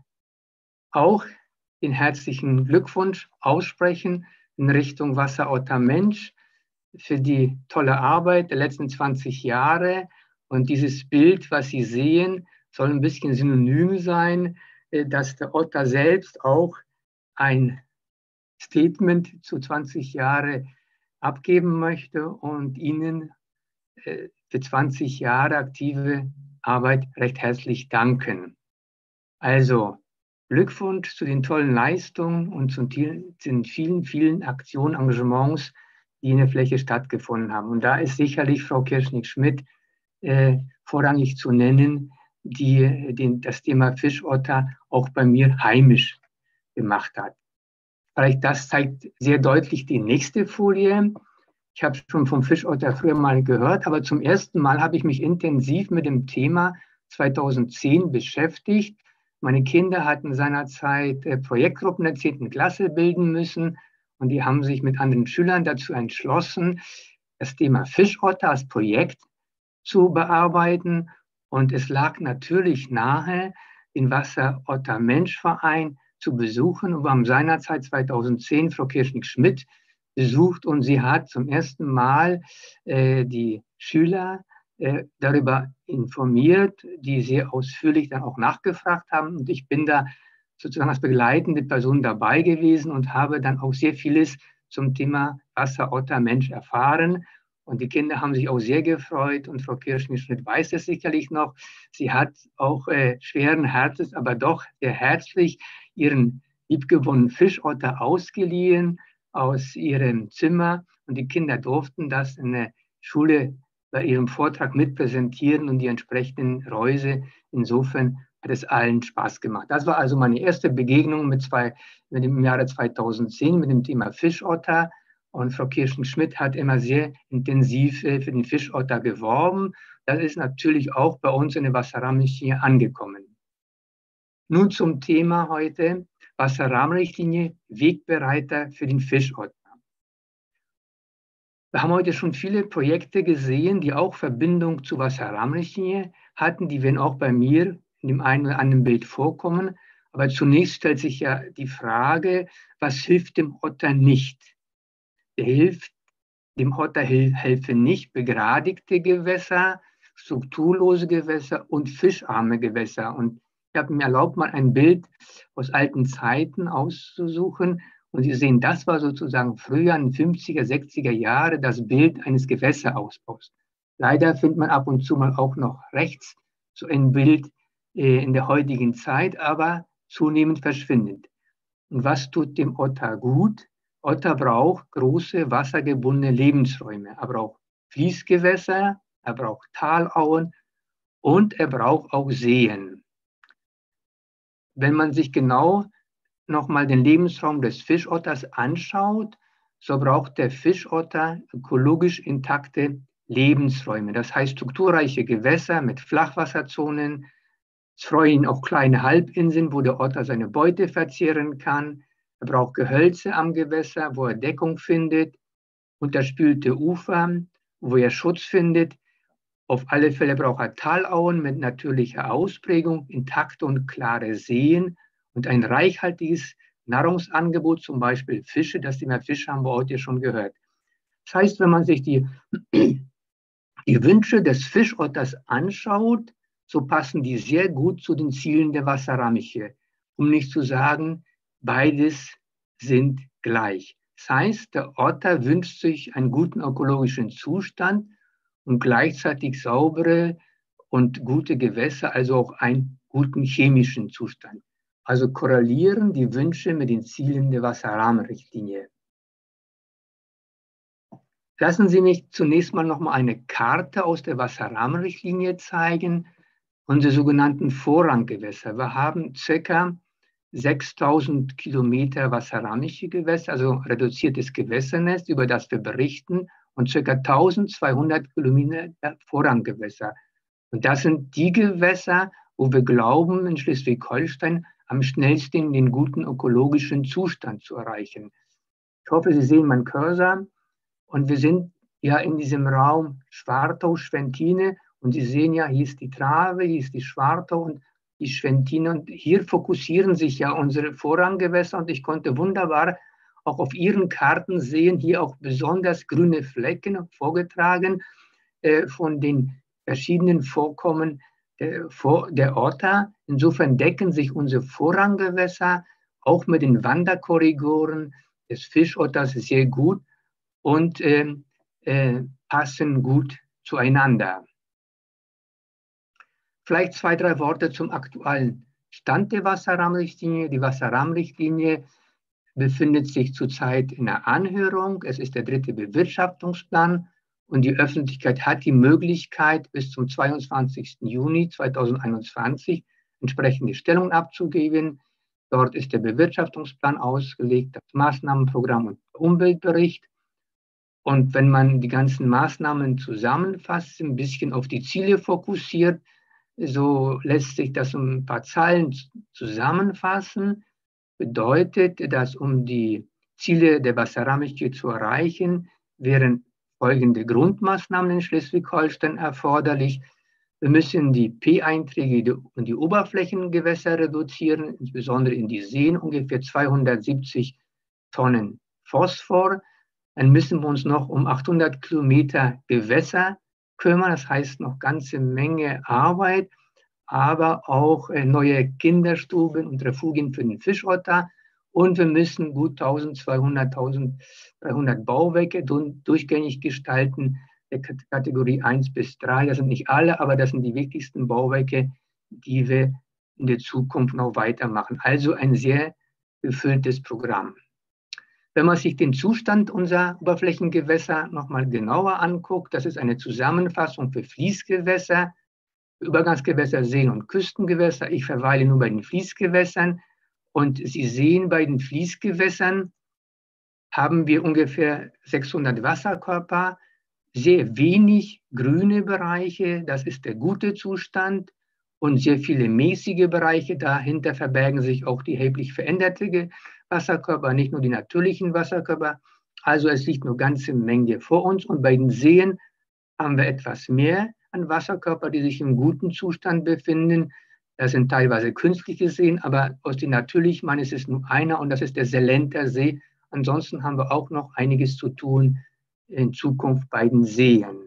auch den herzlichen Glückwunsch aussprechen in Richtung Wasserotter Mensch für die tolle Arbeit der letzten 20 Jahre. Und dieses Bild, was Sie sehen, soll ein bisschen synonym sein, dass der Otter selbst auch ein Statement zu 20 Jahre abgeben möchte und Ihnen für 20 Jahre aktive Arbeit recht herzlich danken. Also Glückwunsch zu den tollen Leistungen und zu den vielen, vielen Aktionen, Engagements, die in der Fläche stattgefunden haben. Und da ist sicherlich Frau Kirschning-Schmidt vorrangig zu nennen, die das Thema Fischotter auch bei mir heimisch gemacht hat. Vielleicht das zeigt sehr deutlich die nächste Folie. Ich habe schon vom Fischotter früher mal gehört, aber zum ersten Mal habe ich mich intensiv mit dem Thema 2010 beschäftigt. Meine Kinder hatten seinerzeit Projektgruppen der 10. Klasse bilden müssen und die haben sich mit anderen Schülern dazu entschlossen, das Thema Fischotter als Projekt zu bearbeiten. Und es lag natürlich nahe, den Wasserotter-Mensch-Verein zu besuchen. Und wir haben seinerzeit 2010 Frau Kirschning-Schmidt besucht und sie hat zum ersten Mal die Schüler darüber informiert, die sehr ausführlich dann auch nachgefragt haben. Und ich bin da sozusagen als begleitende Person dabei gewesen und habe dann auch sehr vieles zum Thema Wasserotter-Mensch erfahren. Und die Kinder haben sich auch sehr gefreut und Frau Kirschning-Schmidt weiß es sicherlich noch. Sie hat auch schweren Herzens, aber doch sehr herzlich ihren liebgewonnenen Fischotter ausgeliehen aus ihrem Zimmer und die Kinder durften das in der Schule bei ihrem Vortrag mitpräsentieren und die entsprechenden Reuse. Insofern hat es allen Spaß gemacht. Das war also meine erste Begegnung mit dem Jahre 2010 mit dem Thema Fischotter. Und Frau Kirschning-Schmidt hat immer sehr intensiv für den Fischotter geworben. Das ist natürlich auch bei uns in der Wasserrahmenrichtlinie angekommen. Nun zum Thema heute, Wasserrahmenrichtlinie, Wegbereiter für den Fischotter. Wir haben heute schon viele Projekte gesehen, die auch Verbindung zur Wasserrahmenrichtlinie hatten. Die werden auch bei mir in dem einen oder anderen Bild vorkommen. Aber zunächst stellt sich ja die Frage, was hilft dem Otter nicht? Dem Otter helfen nicht begradigte Gewässer, strukturlose Gewässer und fischarme Gewässer. Und ich habe mir erlaubt, mal ein Bild aus alten Zeiten auszusuchen. Und Sie sehen, das war sozusagen früher in den 50er, 60er Jahre das Bild eines Gewässerausbaus. Leider findet man ab und zu mal auch noch rechts so ein Bild in der heutigen Zeit, aber zunehmend verschwindend. Und was tut dem Otter gut? Otter braucht große wassergebundene Lebensräume. Er braucht Fließgewässer, er braucht Talauen und er braucht auch Seen. Wenn man sich genau nochmal den Lebensraum des Fischotters anschaut, so braucht der Fischotter ökologisch intakte Lebensräume. Das heißt strukturreiche Gewässer mit Flachwasserzonen. Es freuen ihn auch kleine Halbinseln, wo der Otter seine Beute verzehren kann. Er braucht Gehölze am Gewässer, wo er Deckung findet. Unterspülte Ufer, wo er Schutz findet. Auf alle Fälle braucht er Talauen mit natürlicher Ausprägung, intakte und klare Seen und ein reichhaltiges Nahrungsangebot, zum Beispiel Fische. Das Thema Fische haben wir heute schon gehört. Das heißt, wenn man sich die Wünsche des Fischotters anschaut, so passen die sehr gut zu den Zielen der Wasserrammiche. Um nicht zu sagen, beides sind gleich. Das heißt, der Otter wünscht sich einen guten ökologischen Zustand und gleichzeitig saubere und gute Gewässer, also auch einen guten chemischen Zustand. Also korrelieren die Wünsche mit den Zielen der Wasserrahmenrichtlinie. Lassen Sie mich zunächst mal noch mal eine Karte aus der Wasserrahmenrichtlinie zeigen. Unsere sogenannten Vorranggewässer. Wir haben ca. 6000 Kilometer wasserrammische Gewässer, also reduziertes Gewässernetz, über das wir berichten, und ca. 1200 Kilometer Vorranggewässer. Und das sind die Gewässer, wo wir glauben, in Schleswig-Holstein am schnellsten den guten ökologischen Zustand zu erreichen. Ich hoffe, Sie sehen meinen Cursor. Und wir sind ja in diesem Raum Schwartau-Schwentine. Und Sie sehen ja, hier ist die Trave, hier ist die Schwartau und die Schwentine. Und hier fokussieren sich ja unsere Vorranggewässer. Und ich konnte wunderbar auch auf Ihren Karten sehen, hier auch besonders grüne Flecken vorgetragen von den verschiedenen Vorkommen der Otter. Insofern decken sich unsere Vorranggewässer auch mit den Wanderkorridoren des Fischotters sehr gut und passen gut zueinander. Vielleicht 2, 3 Worte zum aktuellen Stand der Wasserrahmenrichtlinie. Die Wasserrahmenrichtlinie befindet sich zurzeit in der Anhörung. Es ist der 3. Bewirtschaftungsplan und die Öffentlichkeit hat die Möglichkeit, bis zum 22. Juni 2021 entsprechende Stellung abzugeben. Dort ist der Bewirtschaftungsplan ausgelegt, das Maßnahmenprogramm und der Umweltbericht. Und wenn man die ganzen Maßnahmen zusammenfasst, ein bisschen auf die Ziele fokussiert, so lässt sich das um ein paar Zahlen zusammenfassen. Bedeutet, dass um die Ziele der Wasserrammiche zu erreichen, wären folgende Grundmaßnahmen in Schleswig-Holstein erforderlich. Wir müssen die P-Einträge und die Oberflächengewässer reduzieren, insbesondere in die Seen, ungefähr 270 Tonnen Phosphor. Dann müssen wir uns noch um 800 Kilometer Gewässer kümmern. Das heißt noch ganze Menge Arbeit, aber auch neue Kinderstuben und Refugien für den Fischotter. Und wir müssen gut 1200, 1300 Bauwerke durchgängig gestalten, der Kategorie 1 bis 3. Das sind nicht alle, aber das sind die wichtigsten Bauwerke, die wir in der Zukunft noch weitermachen. Also ein sehr gefülltes Programm. Wenn man sich den Zustand unserer Oberflächengewässer nochmal genauer anguckt, das ist eine Zusammenfassung für Fließgewässer, Übergangsgewässer, Seen- und Küstengewässer. Ich verweile nur bei den Fließgewässern. Und Sie sehen, bei den Fließgewässern haben wir ungefähr 600 Wasserkörper, sehr wenig grüne Bereiche, das ist der gute Zustand, und sehr viele mäßige Bereiche. Dahinter verbergen sich auch die erheblich veränderte Wasserkörper, nicht nur die natürlichen Wasserkörper. Also es liegt eine ganze Menge vor uns. Und bei den Seen haben wir etwas mehr an Wasserkörper, die sich im guten Zustand befinden. Das sind teilweise künstliche Seen, aber aus den natürlichen ist es nur einer, und das ist der Selenter See. Ansonsten haben wir auch noch einiges zu tun in Zukunft bei den Seen.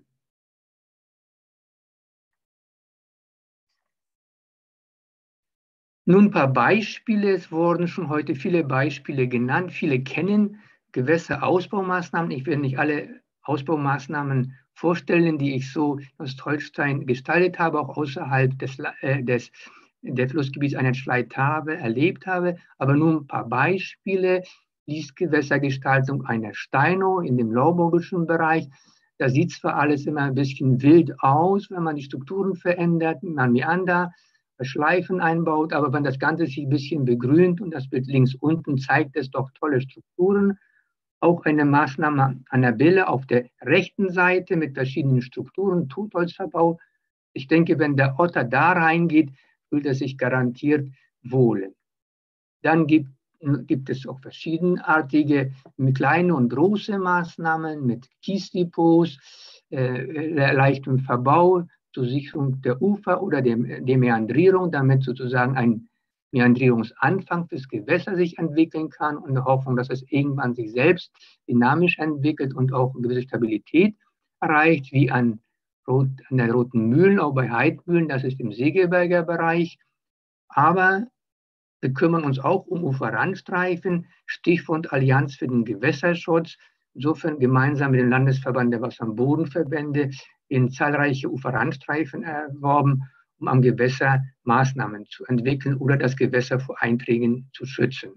Nun ein paar Beispiele. Es wurden schon heute viele Beispiele genannt. Viele kennen Gewässerausbaumaßnahmen. Ich werde nicht alle Ausbaumaßnahmen vorstellen, die ich so in Ostholstein gestaltet habe, auch außerhalb der Flussgebietseinheit Schleiz-Tave erlebt habe. Aber nur ein paar Beispiele. Fließgewässergestaltung einer Steinow in dem lauburgischen Bereich. Da sieht zwar alles immer ein bisschen wild aus, wenn man die Strukturen verändert, man Meander Schleifen einbaut. Aber wenn das Ganze sich ein bisschen begrünt, und das Bild links unten zeigt es doch tolle Strukturen, auch eine Maßnahme an der Bille auf der rechten Seite mit verschiedenen Strukturen, Totholzverbau. Ich denke, wenn der Otter da reingeht, fühlt er sich garantiert wohl. Dann gibt es auch verschiedenartige kleine und große Maßnahmen mit Kiesdepots, leichtem Verbau zur Sicherung der Ufer oder der Meandrierung, damit sozusagen ein Meandrierungsanfang fürs Gewässer sich entwickeln kann und eine Hoffnung, dass es irgendwann sich selbst dynamisch entwickelt und auch eine gewisse Stabilität erreicht, wie an der Roten Mühlen, auch bei Heidmühlen, das ist im Segeberger Bereich. Aber wir kümmern uns auch um Uferrandstreifen, Stichwort Allianz für den Gewässerschutz. Insofern gemeinsam mit dem Landesverband der Wasser- und Bodenverbände in zahlreiche Uferrandstreifen erworben, um am Gewässer Maßnahmen zu entwickeln oder das Gewässer vor Einträgen zu schützen.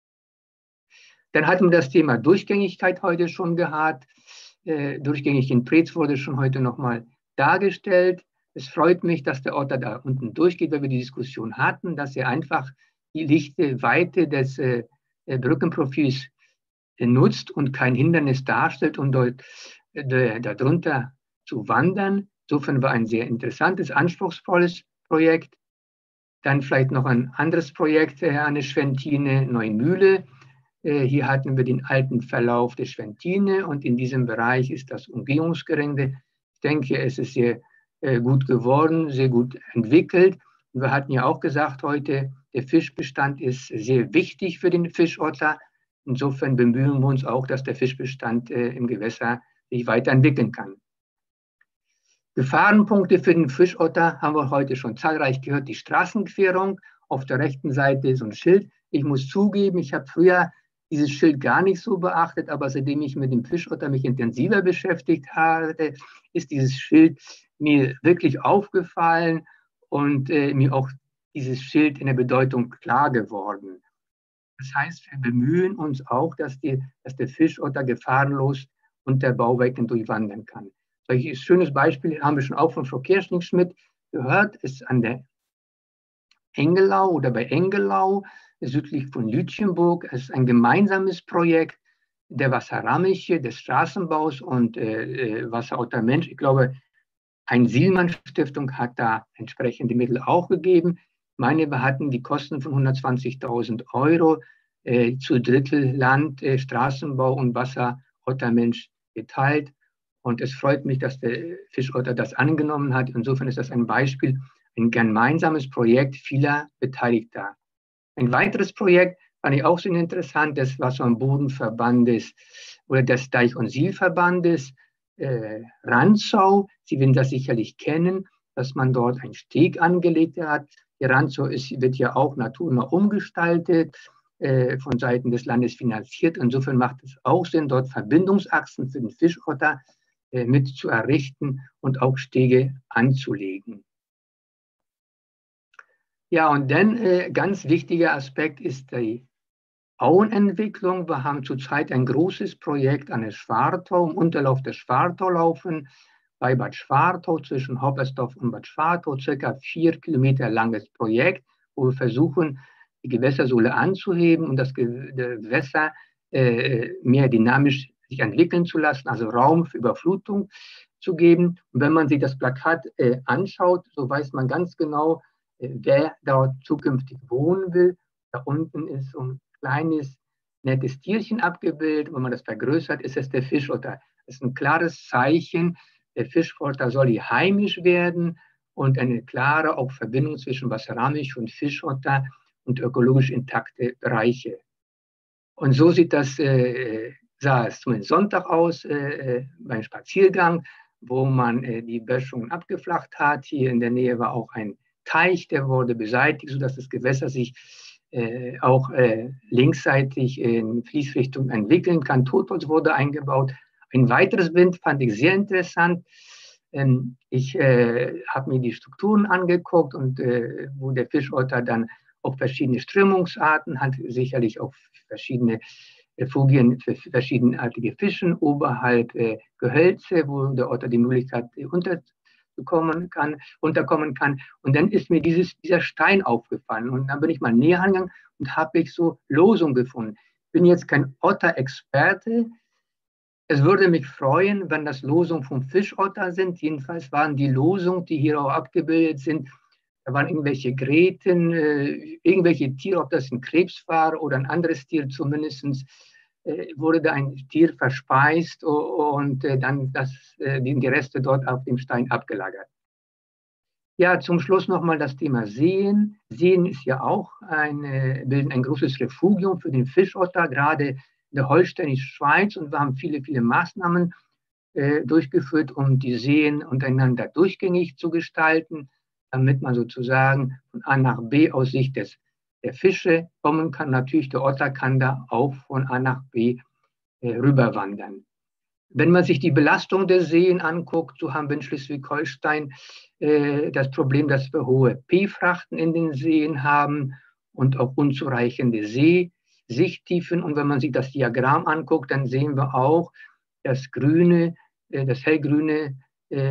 Dann hatten wir das Thema Durchgängigkeit heute schon gehabt. Durchgängig in Preetz wurde schon heute nochmal dargestellt. Es freut mich, dass der Otter da unten durchgeht, weil wir die Diskussion hatten, dass er einfach die lichte Weite des Brückenprofils nutzt und kein Hindernis darstellt, um dort darunter zu wandern. Insofern war ein sehr interessantes, anspruchsvolles Projekt. Dann vielleicht noch ein anderes Projekt an der Schwentine, Neumühle. Hier hatten wir den alten Verlauf der Schwentine und in diesem Bereich ist das Umgehungsgelände. Ich denke, es ist sehr gut geworden, sehr gut entwickelt. Und wir hatten ja auch gesagt heute, der Fischbestand ist sehr wichtig für den Fischotter. Insofern bemühen wir uns auch, dass der Fischbestand im Gewässer sich weiterentwickeln kann. Gefahrenpunkte für den Fischotter haben wir heute schon zahlreich gehört. Die Straßenquerung, auf der rechten Seite so ein Schild. Ich muss zugeben, ich habe früher dieses Schild gar nicht so beachtet, aber seitdem ich mit dem Fischotter mich intensiver beschäftigt habe, ist dieses Schild mir wirklich aufgefallen und mir auch dieses Schild in der Bedeutung klar geworden. Das heißt, wir bemühen uns auch, dass der Fischotter gefahrenlos unter Bauwerken durchwandern kann. Solch schönes Beispiel haben wir schon auch von Frau Kerschning-Schmidt gehört, ist an der Engelau oder bei Engelau, südlich von Lütjenburg. Es ist ein gemeinsames Projekt der Wasserrammiche, des Straßenbaus und Wasserotter Mensch. Ich glaube, eine Sielmann-Stiftung hat da entsprechende Mittel auch gegeben. Ich meine, wir hatten die Kosten von 120.000 Euro zu Drittel Land, Straßenbau und Wasserotter Mensch geteilt. Und es freut mich, dass der Fischotter das angenommen hat. Insofern ist das ein Beispiel, ein gemeinsames Projekt vieler Beteiligter. Ein weiteres Projekt fand ich auch sehr interessant, des Wasser- und Bodenverbandes oder des Deich- und Sielverbandes Rantzau. Sie werden das sicherlich kennen, dass man dort einen Steg angelegt hat. Die Rantzau wird ja auch naturnah umgestaltet, von Seiten des Landes finanziert. Insofern macht es auch Sinn, dort Verbindungsachsen für den Fischotter mit zu errichten und auch Stege anzulegen. Ja, und dann ganz wichtiger Aspekt ist die Auenentwicklung. Wir haben zurzeit ein großes Projekt an der Schwartau, im Unterlauf der Schwartau laufen, bei Bad Schwartau zwischen Hoppersdorf und Bad Schwartau, circa 4 Kilometer langes Projekt, wo wir versuchen, die Gewässersohle anzuheben und das Gewässer mehr dynamisch sich entwickeln zu lassen, also Raum für Überflutung zu geben. Und wenn man sich das Plakat anschaut, so weiß man ganz genau, wer dort zukünftig wohnen will. Da unten ist so ein kleines, nettes Tierchen abgebildet. Wenn man das vergrößert, ist es der Fischotter. Das ist ein klares Zeichen, der Fischotter soll hier heimisch werden und eine klare auch Verbindung zwischen Wasserrammisch und Fischotter und ökologisch intakte Bereiche. Und so sieht das, sah es zumindest Sonntag aus, beim Spaziergang, wo man die Böschungen abgeflacht hat. Hier in der Nähe war auch ein Teich, der wurde beseitigt, sodass das Gewässer sich auch linksseitig in Fließrichtung entwickeln kann. Totholz wurde eingebaut. Ein weiteres Bild fand ich sehr interessant. Ich habe mir die Strukturen angeguckt und wo der Fischotter dann auch verschiedene Strömungsarten hat, sicherlich auch verschiedene Refugien für verschiedenartige Fischen oberhalb Gehölze, wo der Otter die Möglichkeit runterkommen kann. Und dann ist mir dieser Stein aufgefallen. Und dann bin ich mal näher angegangen und habe ich so Losungen gefunden. Ich bin jetzt kein Otter-Experte. Es würde mich freuen, wenn das Losungen vom Fischotter sind. Jedenfalls waren die Losungen, die hier auch abgebildet sind, da waren irgendwelche Gräten, irgendwelche Tiere, ob das ein Krebs war oder ein anderes Tier zumindest, wurde da ein Tier verspeist und dann die Reste dort auf dem Stein abgelagert. Ja, zum Schluss nochmal das Thema Seen. Seen ist ja auch bilden ein großes Refugium für den Fischotter, gerade in der holsteinischen Schweiz. Und wir haben viele, viele Maßnahmen durchgeführt, um die Seen untereinander durchgängig zu gestalten, damit man sozusagen von A nach B aus Sicht der Fische kommen kann. Natürlich, der Otter kann da auch von A nach B rüberwandern. Wenn man sich die Belastung der Seen anguckt, so haben wir in Schleswig-Holstein das Problem, dass wir hohe P-Frachten in den Seen haben und auch unzureichende Sichttiefen. Und wenn man sich das Diagramm anguckt, dann sehen wir auch, der hellgrüne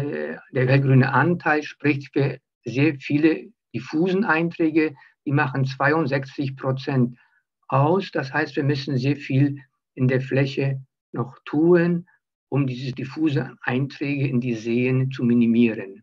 Anteil spricht für sehr viele diffusen Einträge, die machen 62% aus. Das heißt, wir müssen sehr viel in der Fläche noch tun, um diese diffuse Einträge in die Seen zu minimieren.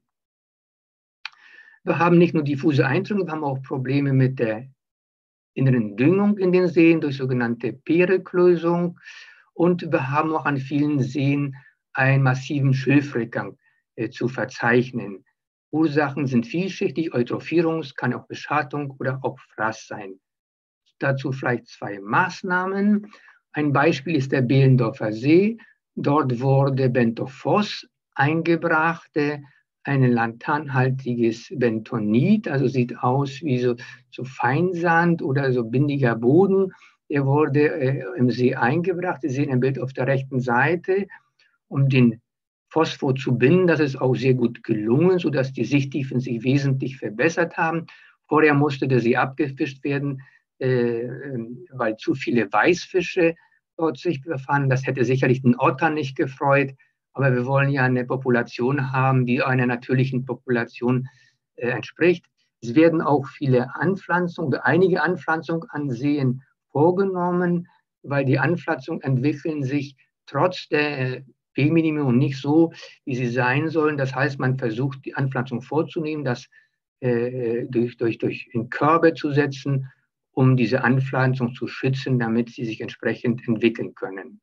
Wir haben nicht nur diffuse Einträge, wir haben auch Probleme mit der inneren Düngung in den Seen durch sogenannte P-Rücklösung. Und wir haben auch an vielen Seen einen massiven Schilfrückgang zu verzeichnen. Ursachen sind vielschichtig, Eutrophierung, es kann auch Beschattung oder auch Fraß sein. Dazu vielleicht 2 Maßnahmen. Ein Beispiel ist der Behlendorfer See. Dort wurde Bentophos eingebracht, ein lanthanhaltiges Bentonit, also sieht aus wie so Feinsand oder so bindiger Boden. Der wurde im See eingebracht. Sie sehen ein Bild auf der rechten Seite, um den Phosphor zu binden. Das ist auch sehr gut gelungen, sodass die Sichttiefen sich wesentlich verbessert haben. Vorher musste der See abgefischt werden, weil zu viele Weißfische dort sich befanden. Das hätte sicherlich den Otter nicht gefreut. Aber wir wollen ja eine Population haben, die einer natürlichen Population entspricht. Es werden auch viele Anpflanzungen oder einige Anpflanzungen an Seen vorgenommen, weil die Anpflanzungen entwickeln sich trotz der P-Minimum nicht so, wie sie sein sollen. Das heißt, man versucht, die Anpflanzung vorzunehmen, das in Körbe zu setzen, um diese Anpflanzung zu schützen, damit sie sich entsprechend entwickeln können.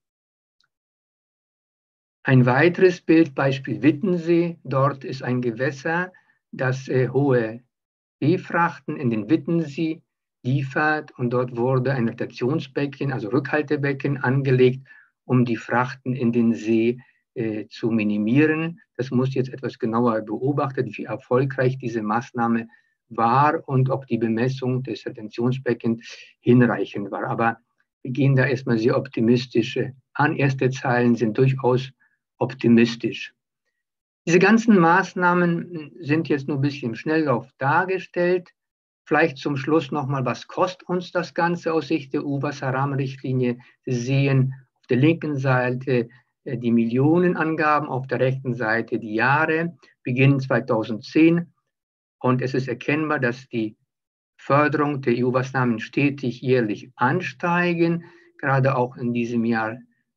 Ein weiteres Bild, Beispiel Wittensee. Dort ist ein Gewässer, das hohe P-Frachten in den Wittensee liefert. Und dort wurde ein Retentionsbecken, also Rückhaltebecken, angelegt, um die Frachten in den See zu minimieren. Das muss jetzt etwas genauer beobachtet, wie erfolgreich diese Maßnahme war und ob die Bemessung des Retentionsbeckens hinreichend war. Aber wir gehen da erstmal sehr optimistisch an. Erste Zahlen sind durchaus optimistisch. Diese ganzen Maßnahmen sind jetzt nur ein bisschen im Schnelllauf dargestellt. Vielleicht zum Schluss nochmal, was kostet uns das Ganze aus Sicht der EU-Wasserrahmenrichtlinie? Sie sehen auf der linken Seite die Millionenangaben, auf der rechten Seite die Jahre, beginnen 2010. Und es ist erkennbar, dass die Förderung der EU-Maßnahmen stetig jährlich ansteigen, gerade auch in diesem Jahr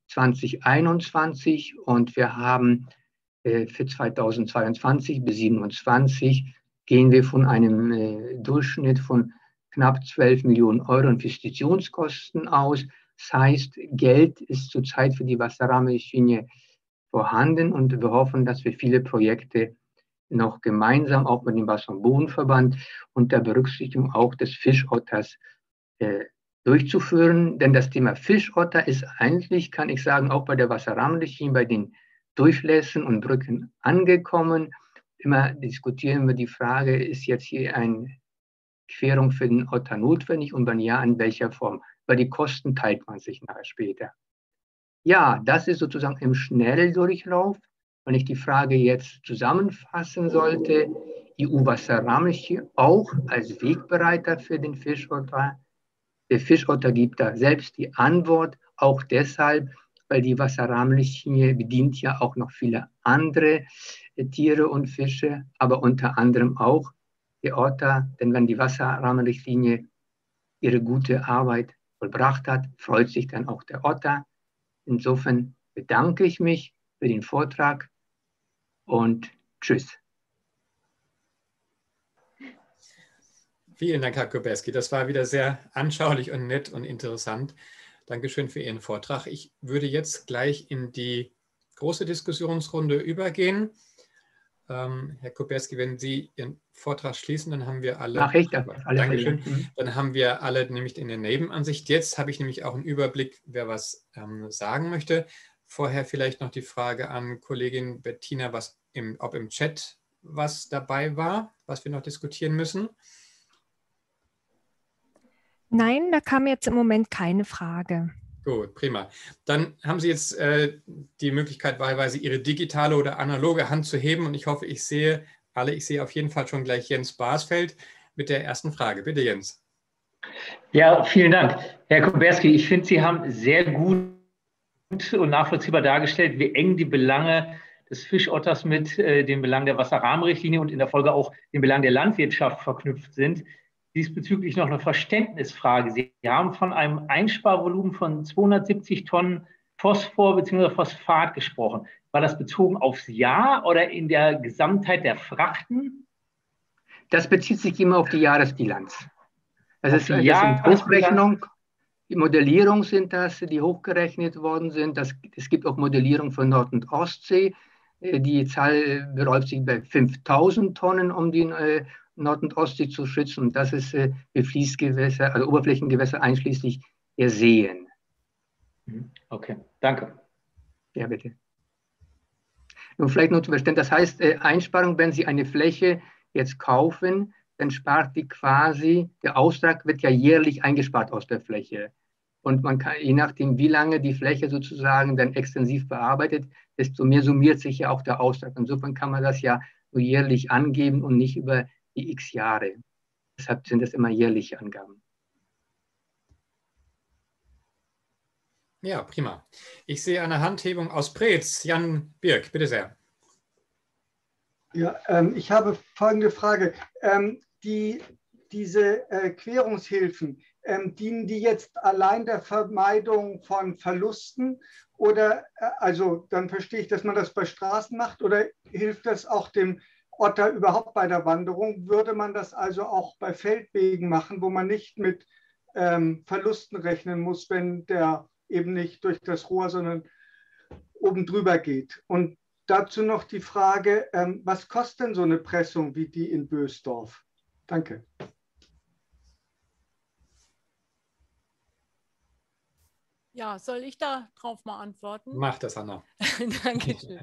2021. Und wir haben für 2022 bis 2027 gehen wir von einem Durchschnitt von knapp 12 Millionen Euro Investitionskosten aus. Das heißt, Geld ist zurzeit für die Wasserrahmenrichtlinie vorhanden und wir hoffen, dass wir viele Projekte noch gemeinsam auch mit dem Wasser- und Bodenverband unter Berücksichtigung auch des Fischotters durchzuführen. Denn das Thema Fischotter ist eigentlich, kann ich sagen, auch bei der Wasserrahmenrichtlinie, bei den Durchlässen und Brücken angekommen. Immer diskutieren wir die Frage, ist jetzt hier eine Querung für den Otter notwendig und wenn ja, in welcher Form? Weil die Kosten teilt man sich nachher später. Ja, das ist sozusagen im Schnelldurchlauf. Wenn ich die Frage jetzt zusammenfassen sollte, EU-Wasserrahmenrichtlinie auch als Wegbereiter für den Fischotter. Der Fischotter gibt da selbst die Antwort, auch deshalb, weil die Wasserrahmenrichtlinie bedient ja auch noch viele andere Tiere und Fische, aber unter anderem auch die Otter. Denn wenn die Wasserrahmenrichtlinie ihre gute Arbeit vollbracht hat, freut sich dann auch der Otter. Insofern bedanke ich mich für den Vortrag und tschüss. Vielen Dank, Herr Kuberski. Das war wieder sehr anschaulich und nett und interessant. Dankeschön für Ihren Vortrag. Ich würde jetzt gleich in die große Diskussionsrunde übergehen. Herr Kuberski, wenn Sie Ihren Vortrag schließen, dann haben wir alle. Mache ich auf alle Dankeschön. Fälle. Dann haben wir alle nämlich in der Nebenansicht. Jetzt habe ich nämlich auch einen Überblick, wer was sagen möchte. Vorher vielleicht noch die Frage an Kollegin Bettina, ob im Chat was dabei war, was wir noch diskutieren müssen. Nein, da kam jetzt im Moment keine Frage. Gut, prima. Dann haben Sie jetzt die Möglichkeit, wahlweise Ihre digitale oder analoge Hand zu heben. Und ich hoffe, ich sehe alle. Ich sehe auf jeden Fall schon gleich Jens Basfeld mit der ersten Frage. Bitte, Jens. Ja, vielen Dank. Herr Kuberski, ich finde, Sie haben sehr gut und nachvollziehbar dargestellt, wie eng die Belange des Fischotters mit den Belangen der Wasserrahmenrichtlinie und in der Folge auch den Belangen der Landwirtschaft verknüpft sind. Diesbezüglich noch eine Verständnisfrage. Sie haben von einem Einsparvolumen von 270 Tonnen Phosphor bzw. Phosphat gesprochen. War das bezogen aufs Jahr oder in der Gesamtheit der Frachten? Das bezieht sich immer auf die Jahresbilanz. Das ist die Hochrechnung, die Modellierung sind das, die hochgerechnet worden sind. Es gibt auch Modellierung von Nord- und Ostsee. Die Zahl beläuft sich bei 5000 Tonnen, um die Nord- und Ostsee zu schützen. Und das ist für Fließgewässer, also Oberflächengewässer einschließlich der Seen. Okay, danke. Ja, bitte. Nun vielleicht nur zu verstehen, das heißt, Einsparung, wenn Sie eine Fläche jetzt kaufen, dann spart die quasi, der Austrag wird ja jährlich eingespart aus der Fläche. Und man kann, je nachdem, wie lange die Fläche sozusagen dann extensiv bearbeitet, desto mehr summiert sich ja auch der Austrag. Insofern kann man das ja nur jährlich angeben und nicht über die x Jahre. Deshalb sind das immer jährliche Angaben. Ja, prima. Ich sehe eine Handhebung aus Preetz. Jan Birk, bitte sehr. Ja, ich habe folgende Frage. Diese Querungshilfen, dienen die jetzt allein der Vermeidung von Verlusten oder, also dann verstehe ich, dass man das bei Straßen macht, oder hilft das auch dem Otter überhaupt bei der Wanderung? Würde man das also auch bei Feldwegen machen, wo man nicht mit Verlusten rechnen muss, wenn der eben nicht durch das Rohr, sondern oben drüber geht? Und dazu noch die Frage, was kostet denn so eine Pressung wie die in Bösdorf? Danke. Ja, soll ich da drauf mal antworten? Mach das, Anna. Dankeschön.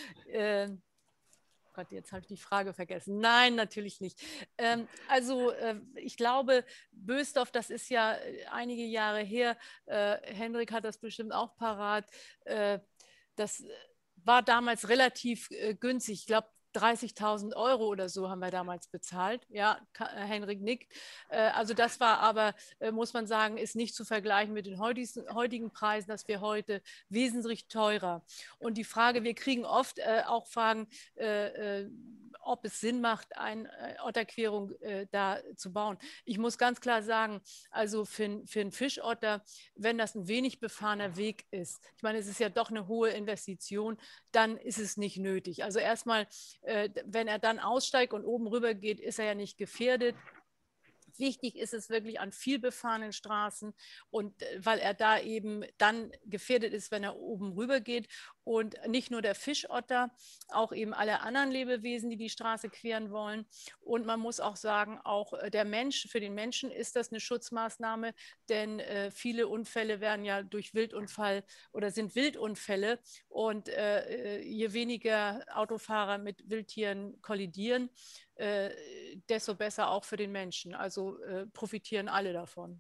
Gott, jetzt habe ich die Frage vergessen. Nein, natürlich nicht. Ich glaube, Bösdorf, das ist ja einige Jahre her. Henrik hat das bestimmt auch parat. Das war damals relativ günstig. Ich glaube, 30.000 € oder so haben wir damals bezahlt. Ja, Henrik nickt. Also das war aber, muss man sagen, ist nicht zu vergleichen mit den heutigen Preisen. Das wäre heute wesentlich teurer. Und die Frage, wir kriegen oft auch Fragen, ob es Sinn macht, eine Otterquerung da zu bauen. Ich muss ganz klar sagen, also für einen Fischotter, wenn das ein wenig befahrener Weg ist, ich meine, es ist ja doch eine hohe Investition, dann ist es nicht nötig. Also erstmal, wenn er dann aussteigt und oben rüber geht, ist er ja nicht gefährdet. Wichtig ist es wirklich an viel befahrenen Straßen, und weil er da eben dann gefährdet ist, wenn er oben rüber geht. Und nicht nur der Fischotter, auch eben alle anderen Lebewesen, die die Straße queren wollen. Und man muss auch sagen, auch der Mensch, für den Menschen ist das eine Schutzmaßnahme, denn viele Unfälle werden ja durch Wildunfall oder sind Wildunfälle. Und je weniger Autofahrer mit Wildtieren kollidieren, desto besser auch für den Menschen. Also profitieren alle davon.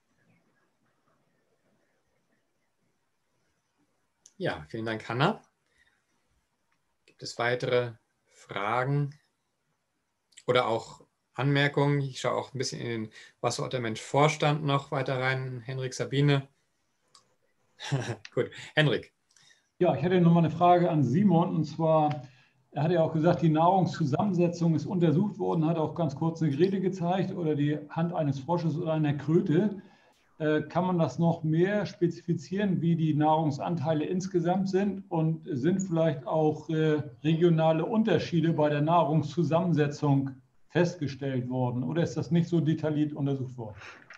Ja, vielen Dank, Hanna. Gibt es weitere Fragen oder auch Anmerkungen? Ich schaue auch ein bisschen in den Wasserottermensch-Vorstand noch weiter rein. Henrik, Sabine. Gut, Henrik. Ja, ich hätte noch mal eine Frage an Simon, und zwar, er hat ja auch gesagt, die Nahrungszusammensetzung ist untersucht worden, hat auch ganz kurz eine Grete gezeigt oder die Hand eines Frosches oder einer Kröte. Kann man das noch mehr spezifizieren, wie die Nahrungsanteile insgesamt sind, und sind vielleicht auch regionale Unterschiede bei der Nahrungszusammensetzung festgestellt worden, oder ist das nicht so detailliert untersucht worden?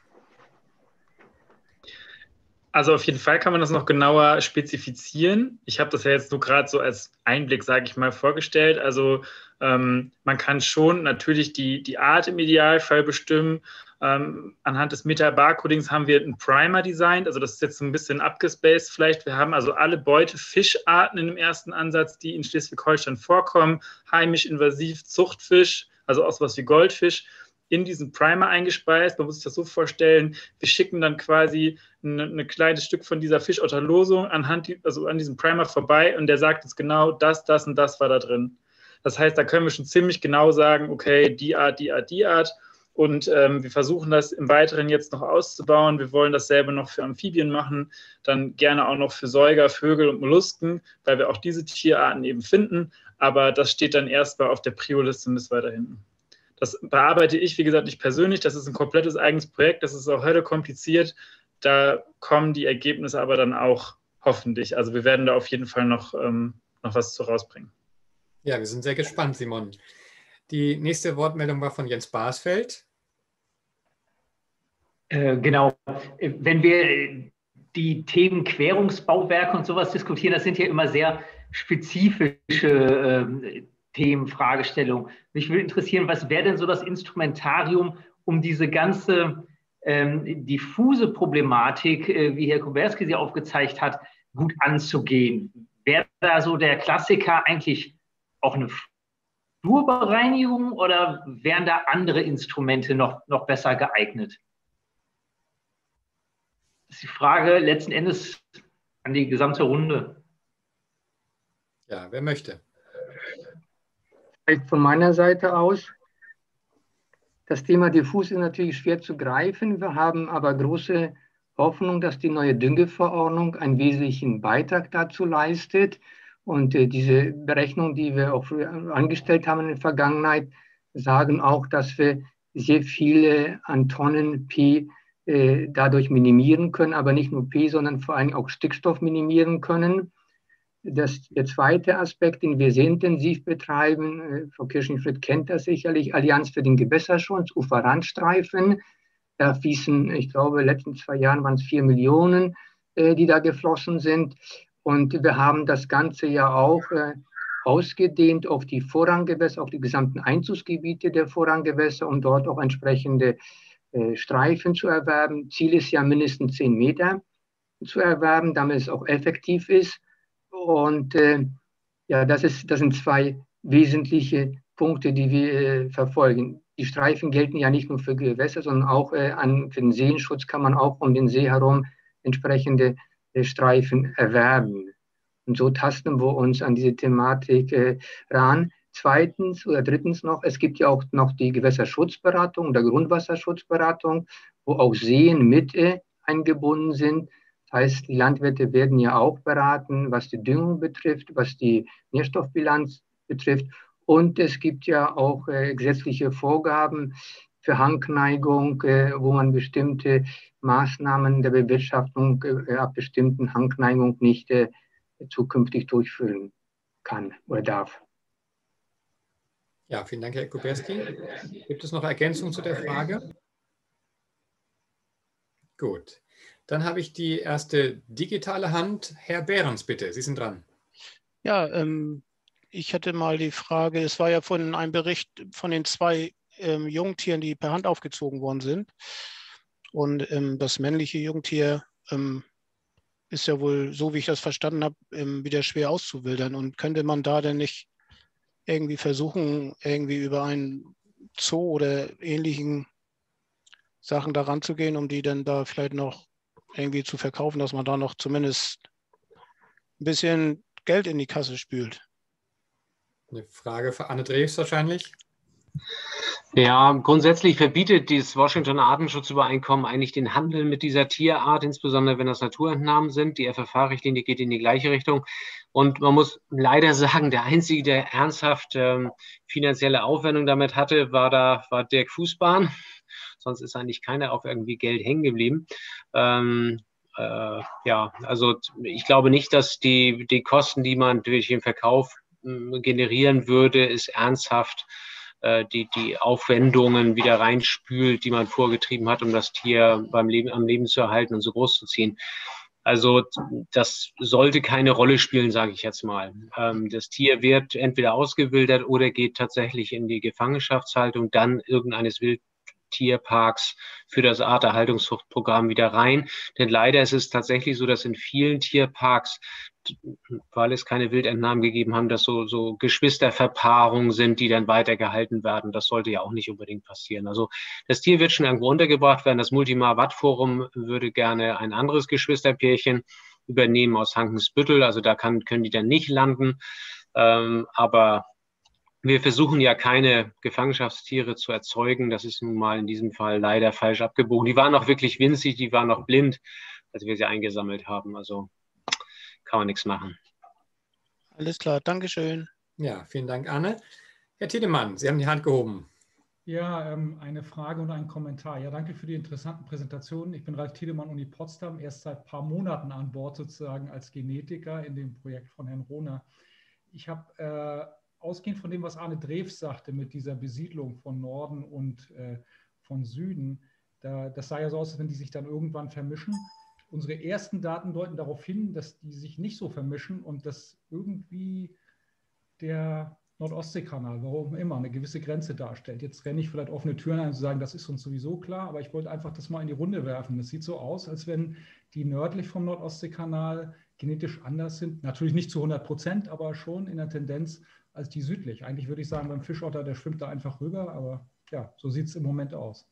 Also auf jeden Fall kann man das noch genauer spezifizieren. Ich habe das ja jetzt nur gerade so als Einblick, sage ich mal, vorgestellt. Also man kann schon natürlich die Art im Idealfall bestimmen. Anhand des Meta-Barcodings haben wir einen Primer designt. Also das ist jetzt so ein bisschen abgespaced vielleicht. Wir haben also alle Beutefischarten in dem ersten Ansatz, die in Schleswig-Holstein vorkommen. Heimisch, invasiv, Zuchtfisch, also auch sowas wie Goldfisch, in diesen Primer eingespeist. Man muss sich das so vorstellen, wir schicken dann quasi ein kleines Stück von dieser Fischotterlosung an diesem Primer vorbei, und der sagt uns genau, das und das war da drin. Das heißt, da können wir schon ziemlich genau sagen, okay, die Art, die Art, die Art. Und wir versuchen das im Weiteren jetzt noch auszubauen. Wir wollen dasselbe noch für Amphibien machen, dann gerne auch noch für Säuger, Vögel und Mollusken, weil wir auch diese Tierarten eben finden. Aber das steht dann erstmal auf der Prio-Liste bis weiter hinten. Das bearbeite ich, wie gesagt, nicht persönlich. Das ist ein komplettes eigenes Projekt. Das ist auch heute kompliziert. Da kommen die Ergebnisse aber dann auch hoffentlich. Also wir werden da auf jeden Fall noch was zu rausbringen. Ja, wir sind sehr gespannt, Simon. Die nächste Wortmeldung war von Jens Barsfeld. Genau. Wenn wir die Themen Querungsbauwerke und sowas diskutieren, das sind ja immer sehr spezifische Themen, Fragestellungen. Mich würde interessieren, was wäre denn so das Instrumentarium, um diese ganze diffuse Problematik, wie Herr Kuberski sie aufgezeigt hat, gut anzugehen? Wäre da so der Klassiker eigentlich auch eine Flurbereinigung, oder wären da andere Instrumente noch besser geeignet? Das ist die Frage letzten Endes an die gesamte Runde. Ja, wer möchte? Von meiner Seite aus, das Thema diffus ist natürlich schwer zu greifen. Wir haben aber große Hoffnung, dass die neue Düngeverordnung einen wesentlichen Beitrag dazu leistet. Und diese Berechnungen, die wir auch angestellt haben in der Vergangenheit, sagen auch, dass wir sehr viele an Tonnen P dadurch minimieren können, aber nicht nur P, sondern vor allem auch Stickstoff minimieren können. Der zweite Aspekt, den wir sehr intensiv betreiben, Frau Kirchenfried kennt das sicherlich, Allianz für den Gewässerschutz, Uferrandstreifen. Da fließen, ich glaube, in den letzten 2 Jahren waren es 4 Millionen, die da geflossen sind. Und wir haben das Ganze ja auch ausgedehnt auf die Vorranggewässer, auf die gesamten Einzugsgebiete der Vorranggewässer, um dort auch entsprechende Streifen zu erwerben. Ziel ist ja mindestens 10 Meter zu erwerben, damit es auch effektiv ist. Und ja, das sind 2 wesentliche Punkte, die wir verfolgen. Die Streifen gelten ja nicht nur für Gewässer, sondern auch für den Seenschutz kann man auch um den See herum entsprechende Streifen erwerben. Und so tasten wir uns an diese Thematik ran. Zweitens oder drittens noch, es gibt ja auch noch die Gewässerschutzberatung oder Grundwasserschutzberatung, wo auch Seen mit eingebunden sind. Das heißt, die Landwirte werden ja auch beraten, was die Düngung betrifft, was die Nährstoffbilanz betrifft. Und es gibt ja auch gesetzliche Vorgaben für Hangneigung, wo man bestimmte Maßnahmen der Bewirtschaftung ab bestimmten Hangneigung nicht zukünftig durchführen kann oder darf. Ja, vielen Dank, Herr Kuberski. Gibt es noch Ergänzungen zu der Frage? Gut. Dann habe ich die erste digitale Hand. Herr Behrens, bitte, Sie sind dran. Ja, ich hatte mal die Frage, es war ja von einem Bericht von den 2 Jungtieren, die per Hand aufgezogen worden sind. Und das männliche Jungtier ist ja wohl, so wie ich das verstanden habe, wieder schwer auszuwildern. Und könnte man da denn nicht irgendwie versuchen, irgendwie über einen Zoo oder ähnlichen Sachen daran zu gehen, um die dann da vielleicht noch irgendwie zu verkaufen, dass man da noch zumindest ein bisschen Geld in die Kasse spült? Eine Frage für Anne Dreves wahrscheinlich. Ja, grundsätzlich verbietet dieses Washingtoner Artenschutzübereinkommen eigentlich den Handel mit dieser Tierart, insbesondere wenn das Naturentnahmen sind. Die FFH-Richtlinie geht in die gleiche Richtung. Und man muss leider sagen, der Einzige, der ernsthaft finanzielle Aufwendung damit hatte, war Dirk Fußbahn. Sonst ist eigentlich keiner auf irgendwie Geld hängen geblieben. Ja, also ich glaube nicht, dass die Kosten, die man durch den Verkauf generieren würde, ist ernsthaft die Aufwendungen wieder reinspült, die man vorgetrieben hat, um das Tier am Leben zu erhalten und so groß zu ziehen. Also das sollte keine Rolle spielen, sage ich jetzt mal. Das Tier wird entweder ausgewildert oder geht tatsächlich in die Gefangenschaftshaltung, dann irgendeines Wildtierparks für das Arterhaltungszuchtprogramm wieder rein. Denn leider ist es tatsächlich so, dass in vielen Tierparks, weil es keine Wildentnahmen gegeben haben, dass so Geschwisterverpaarungen sind, die dann weitergehalten werden. Das sollte ja auch nicht unbedingt passieren. Also das Tier wird schon irgendwo untergebracht werden. Das Multimar-Watt-Forum würde gerne ein anderes Geschwisterpärchen übernehmen aus Hankensbüttel. Also da können die dann nicht landen. Aber wir versuchen ja keine Gefangenschaftstiere zu erzeugen. Das ist nun mal in diesem Fall leider falsch abgebogen. Die waren noch wirklich winzig, die waren noch blind, als wir sie eingesammelt haben. Also kann man nichts machen. Alles klar, Dankeschön. Ja, vielen Dank, Anne. Herr Tiedemann, Sie haben die Hand gehoben. Ja, eine Frage und ein Kommentar. Ja, danke für die interessanten Präsentationen. Ich bin Ralf Tiedemann, Uni Potsdam, erst seit ein paar Monaten an Bord sozusagen als Genetiker in dem Projekt von Herrn Rohner. Ich habe ausgehend von dem, was Arne Drews sagte mit dieser Besiedlung von Norden und von Süden, das sah ja so aus, als wenn die sich dann irgendwann vermischen. Unsere ersten Daten deuten darauf hin, dass die sich nicht so vermischen und dass irgendwie der Nord-Ostsee-Kanal, warum immer, eine gewisse Grenze darstellt. Jetzt renne ich vielleicht offene Türen ein und sagen, das ist uns sowieso klar, aber ich wollte einfach das mal in die Runde werfen. Es sieht so aus, als wenn die nördlich vom Nord-Ostsee-Kanal genetisch anders sind. Natürlich nicht zu 100%, aber schon in der Tendenz als die südlich. Eigentlich würde ich sagen, beim Fischotter, der schwimmt da einfach rüber, aber ja, so sieht es im Moment aus.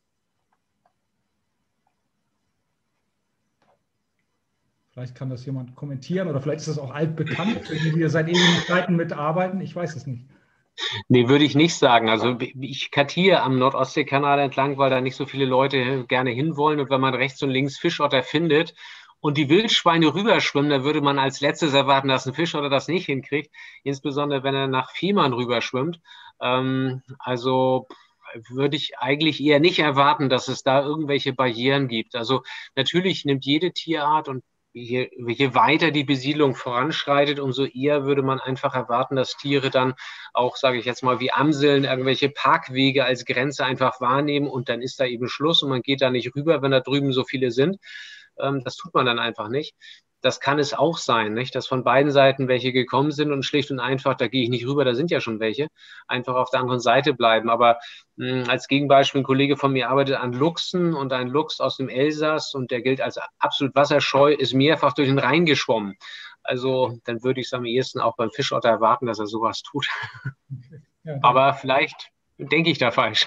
Vielleicht kann das jemand kommentieren oder vielleicht ist das auch altbekannt, für die wir seit ewigen Zeiten mitarbeiten. Ich weiß es nicht. Nee, würde ich nicht sagen. Also ich kartiere am Nord-Ostsee-Kanal entlang, weil da nicht so viele Leute gerne hinwollen. Und wenn man rechts und links Fischotter findet und die Wildschweine rüberschwimmen, dann würde man als letztes erwarten, dass ein Fischotter das nicht hinkriegt. Insbesondere, wenn er nach Fehmarn rüberschwimmt. Also würde ich eigentlich eher nicht erwarten, dass es da irgendwelche Barrieren gibt. Also natürlich nimmt jede Tierart und je weiter die Besiedlung voranschreitet, umso eher würde man einfach erwarten, dass Tiere dann auch, sage ich jetzt mal, wie Amseln irgendwelche Parkwege als Grenze einfach wahrnehmen und dann ist da eben Schluss und man geht da nicht rüber, wenn da drüben so viele sind. Das tut man dann einfach nicht. Das kann es auch sein, nicht? Dass von beiden Seiten welche gekommen sind und schlicht und einfach, da gehe ich nicht rüber, da sind ja schon welche, einfach auf der anderen Seite bleiben. Aber als Gegenbeispiel, ein Kollege von mir arbeitet an Luchsen und ein Luchs aus dem Elsass und der gilt als absolut wasserscheu, ist mehrfach durch den Rhein geschwommen. Also dann würde ich es am ehesten auch beim Fischotter erwarten, dass er sowas tut. Ja, aber vielleicht denke ich da falsch.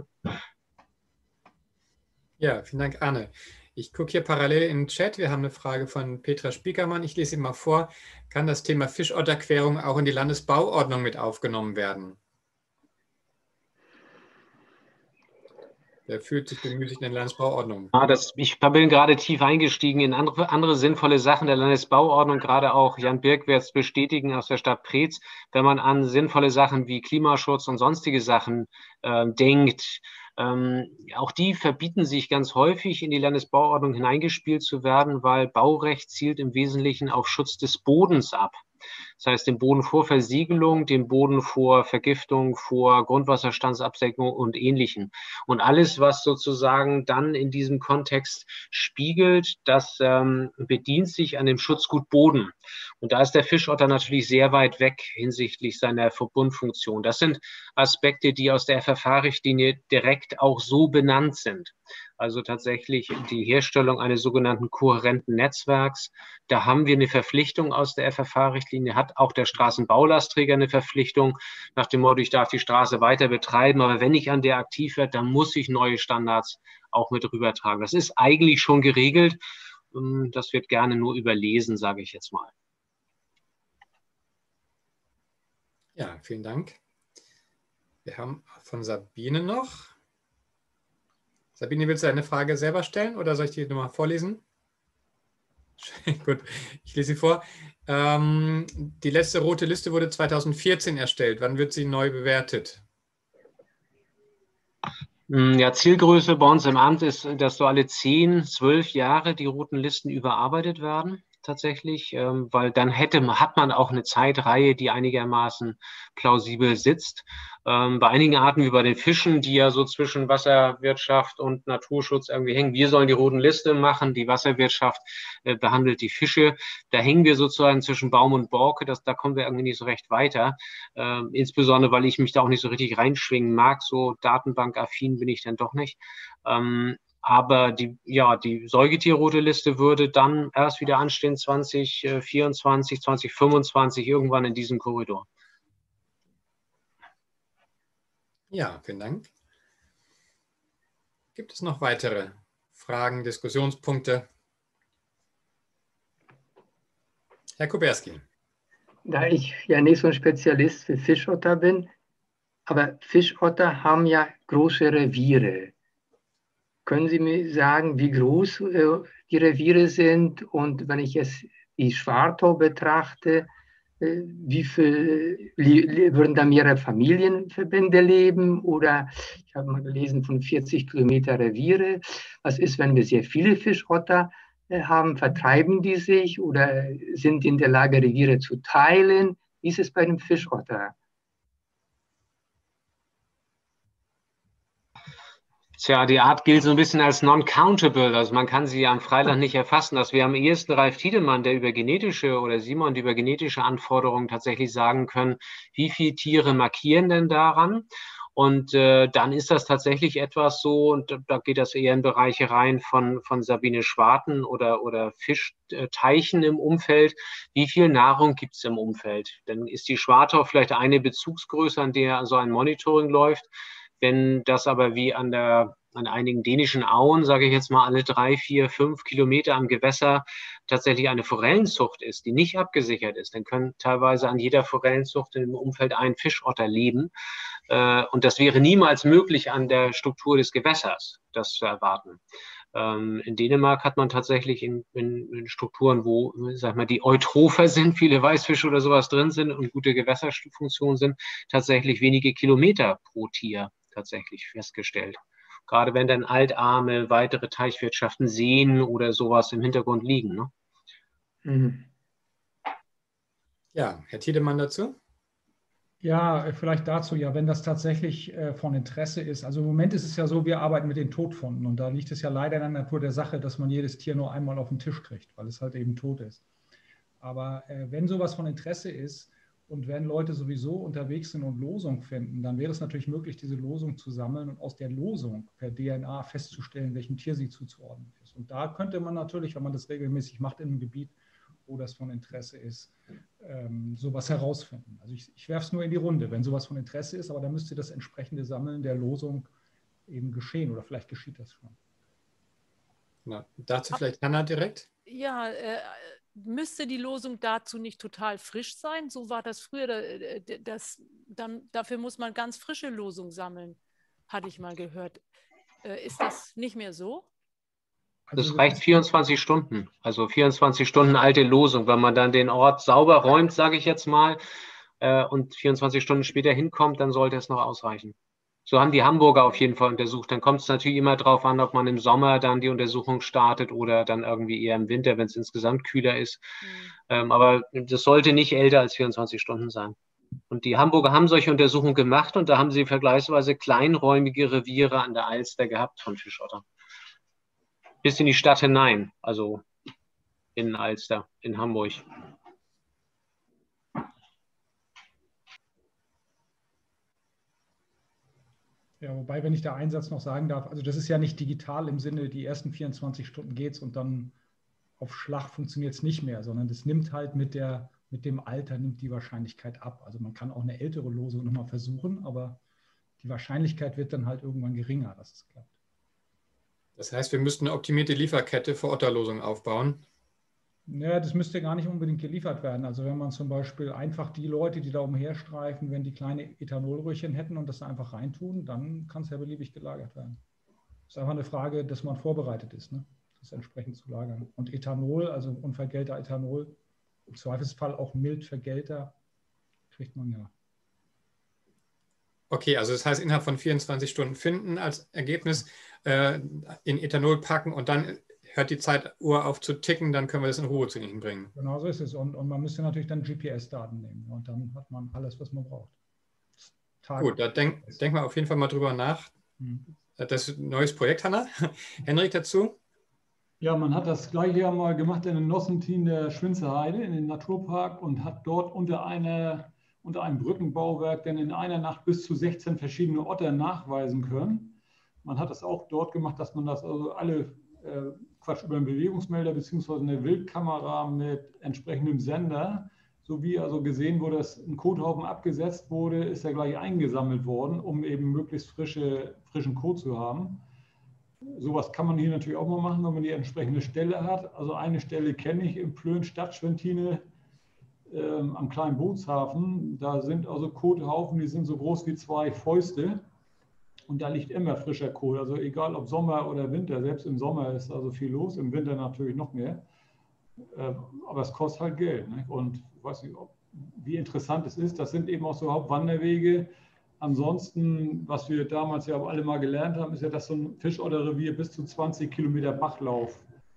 Ja, vielen Dank, Arne. Ich gucke hier parallel in den Chat. Wir haben eine Frage von Petra Spiekermann. Ich lese sie mal vor. Kann das Thema Fischotterquerung auch in die Landesbauordnung mit aufgenommen werden? Wer fühlt sich bemüßigt in der Landesbauordnung? Ich bin gerade tief eingestiegen in andere sinnvolle Sachen der Landesbauordnung, gerade auch Jan Birk wird es bestätigen aus der Stadt Preetz, wenn man an sinnvolle Sachen wie Klimaschutz und sonstige Sachen denkt. Auch die verbieten sich ganz häufig in die Landesbauordnung hineingespielt zu werden, weil Baurecht zielt im Wesentlichen auf Schutz des Bodens ab. Das heißt, den Boden vor Versiegelung, den Boden vor Vergiftung, vor Grundwasserstandsabsenkung und Ähnlichem. Und alles, was sozusagen dann in diesem Kontext spiegelt, das bedient sich an dem Schutzgut Boden. Und da ist der Fischotter natürlich sehr weit weg hinsichtlich seiner Verbundfunktion. Das sind Aspekte, die aus der FFH-Richtlinie direkt auch so benannt sind. Also tatsächlich die Herstellung eines sogenannten kohärenten Netzwerks. Da haben wir eine Verpflichtung aus der FFH-Richtlinie, hat auch der Straßenbaulastträger eine Verpflichtung nach dem Motto, ich darf die Straße weiter betreiben, aber wenn ich an der aktiv werde, dann muss ich neue Standards auch mit rübertragen. Das ist eigentlich schon geregelt. Das wird gerne nur überlesen, sage ich jetzt mal. Ja, vielen Dank. Wir haben von Sabine noch. Sabine, willst du eine Frage selber stellen oder soll ich die nochmal vorlesen? Gut, ich lese sie vor. Die letzte rote Liste wurde 2014 erstellt. Wann wird sie neu bewertet? Ja, Zielgröße bei uns im Amt ist, dass so alle 10, 12 Jahre die roten Listen überarbeitet werden, tatsächlich, weil dann hat man auch eine Zeitreihe, die einigermaßen plausibel sitzt. Bei einigen Arten wie bei den Fischen, die ja so zwischen Wasserwirtschaft und Naturschutz irgendwie hängen. Wir sollen die roten Liste machen, die Wasserwirtschaft behandelt die Fische. Da hängen wir sozusagen zwischen Baum und Borke, da kommen wir irgendwie nicht so recht weiter. Insbesondere, weil ich mich da auch nicht so richtig reinschwingen mag, so datenbankaffin bin ich dann doch nicht. Aber die Säugetierrote Liste würde dann erst wieder anstehen 2024, 2025, irgendwann in diesem Korridor. Ja, vielen Dank. Gibt es noch weitere Fragen, Diskussionspunkte? Herr Kuberski. Da ich ja nicht so ein Spezialist für Fischotter bin, aber Fischotter haben ja große Reviere. Können Sie mir sagen, wie groß die Reviere sind? Und wenn ich jetzt die Schwartau betrachte, wie viel würden da mehrere Familienverbände leben? Oder ich habe mal gelesen von 40 Kilometer Reviere. Was ist, wenn wir sehr viele Fischotter haben? Vertreiben die sich oder sind die in der Lage, Reviere zu teilen? Wie ist es bei dem Fischotter? Tja, die Art gilt so ein bisschen als non-countable, also man kann sie am Freiland nicht erfassen. Das wäre am ehesten Ralf Tiedemann, der über genetische oder Simon, die über genetische Anforderungen tatsächlich sagen können, wie viele Tiere markieren denn daran? Und dann ist das tatsächlich etwas so, und da geht das eher in Bereiche rein von Sabine Schwarten oder Fischteichen im Umfeld. Wie viel Nahrung gibt es im Umfeld? Dann ist die Schwartau vielleicht eine Bezugsgröße, an der so ein Monitoring läuft. Wenn das aber wie an einigen dänischen Auen, sage ich jetzt mal, alle 3, 4, 5 Kilometer am Gewässer tatsächlich eine Forellenzucht ist, die nicht abgesichert ist, dann können teilweise an jeder Forellenzucht im Umfeld ein Fischotter leben. Und das wäre niemals möglich an der Struktur des Gewässers, das zu erwarten. In Dänemark hat man tatsächlich in Strukturen, wo, sag mal, die Eutropher sind, viele Weißfische oder sowas drin sind und gute Gewässerfunktionen sind, tatsächlich wenige Kilometer pro Tier tatsächlich festgestellt. Gerade wenn dann altarme, weitere Teichwirtschaften, Seen oder sowas im Hintergrund liegen. Ne? Mhm. Ja, Herr Tiedemann dazu? Ja, vielleicht dazu, ja, wenn das tatsächlich von Interesse ist. Also im Moment ist es ja so, wir arbeiten mit den Todfunden und da liegt es ja leider in der Natur der Sache, dass man jedes Tier nur einmal auf den Tisch kriegt, weil es halt eben tot ist. Aber wenn sowas von Interesse ist und wenn Leute sowieso unterwegs sind und Losung finden, dann wäre es natürlich möglich, diese Losung zu sammeln und aus der Losung per DNA festzustellen, welchem Tier sie zuzuordnen ist. Und da könnte man natürlich, wenn man das regelmäßig macht in einem Gebiet, wo das von Interesse ist, sowas herausfinden. Also ich werfe es nur in die Runde, wenn sowas von Interesse ist, aber dann müsste das entsprechende Sammeln der Losung eben geschehen oder vielleicht geschieht das schon. Na, dazu vielleicht Hanna direkt? Ja, müsste die Losung dazu nicht total frisch sein? So war das früher. Dafür muss man ganz frische Losung sammeln, hatte ich mal gehört. Ist das nicht mehr so? Das reicht 24 Stunden, also 24 Stunden alte Losung. Wenn man dann den Ort sauber räumt, sage ich jetzt mal, und 24 Stunden später hinkommt, dann sollte es noch ausreichen. So haben die Hamburger auf jeden Fall untersucht. Dann kommt es natürlich immer darauf an, ob man im Sommer dann die Untersuchung startet oder dann irgendwie eher im Winter, wenn es insgesamt kühler ist. Aber das sollte nicht älter als 24 Stunden sein. Und die Hamburger haben solche Untersuchungen gemacht und da haben sie vergleichsweise kleinräumige Reviere an der Alster gehabt von Fischottern. Bis in die Stadt hinein, also in Alster, in Hamburg. Ja, wobei, wenn ich da einen Satz noch sagen darf, also das ist ja nicht digital im Sinne, die ersten 24 Stunden geht's und dann auf Schlag funktioniert es nicht mehr, sondern das nimmt halt mit dem Alter, nimmt die Wahrscheinlichkeit ab. Also man kann auch eine ältere Losung nochmal versuchen, aber die Wahrscheinlichkeit wird dann halt irgendwann geringer, dass es klappt. Das heißt, wir müssten eine optimierte Lieferkette für Otterlosungen aufbauen. Ja, das müsste gar nicht unbedingt geliefert werden. Also wenn man zum Beispiel einfach die Leute, die da umherstreifen, wenn die kleine Ethanolröhrchen hätten und das da einfach reintun, dann kann es ja beliebig gelagert werden. Es ist einfach eine Frage, dass man vorbereitet ist, ne? Das entsprechend zu lagern. Und Ethanol, also unvergällter Ethanol, im Zweifelsfall auch mild vergällter, kriegt man ja. Okay, also das heißt, innerhalb von 24 Stunden finden als Ergebnis, in Ethanol packen und dann hört die Zeituhr auf zu ticken, dann können wir das in Ruhe zu Ihnen bringen. Genau so ist es. Und man müsste natürlich dann GPS-Daten nehmen. Und dann hat man alles, was man braucht. Gut, da denken wir auf jeden Fall mal drüber nach. Das ist ein neues Projekt, Hanna. Henrik, dazu? Ja, man hat das gleiche ja mal gemacht in den Nossentin der Schwinzerheide, in den Naturpark, und hat dort unter einem Brückenbauwerk dann in einer Nacht bis zu 16 verschiedene Otter nachweisen können. Man hat das auch dort gemacht, dass man das also über einen Bewegungsmelder bzw. eine Wildkamera mit entsprechendem Sender, sowie also gesehen wurde, dass ein Kothaufen abgesetzt wurde, ist er gleich eingesammelt worden, um eben möglichst frischen Kot zu haben. Sowas kann man hier natürlich auch mal machen, wenn man die entsprechende Stelle hat. Also eine Stelle kenne ich im Plön Stadtschwentine am kleinen Bootshafen. Da sind also Kothaufen, die sind so groß wie 2 Fäuste. Und da liegt immer frischer Kot. Also egal ob Sommer oder Winter, selbst im Sommer ist also viel los, im Winter natürlich noch mehr. Aber es kostet halt Geld. Ne? Und ich weiß nicht, wie interessant es ist. Das sind eben auch so Hauptwanderwege. Ansonsten, was wir damals ja alle mal gelernt haben, ist ja, dass so ein Fischotterrevier bis zu 20 Kilometer Bachlauf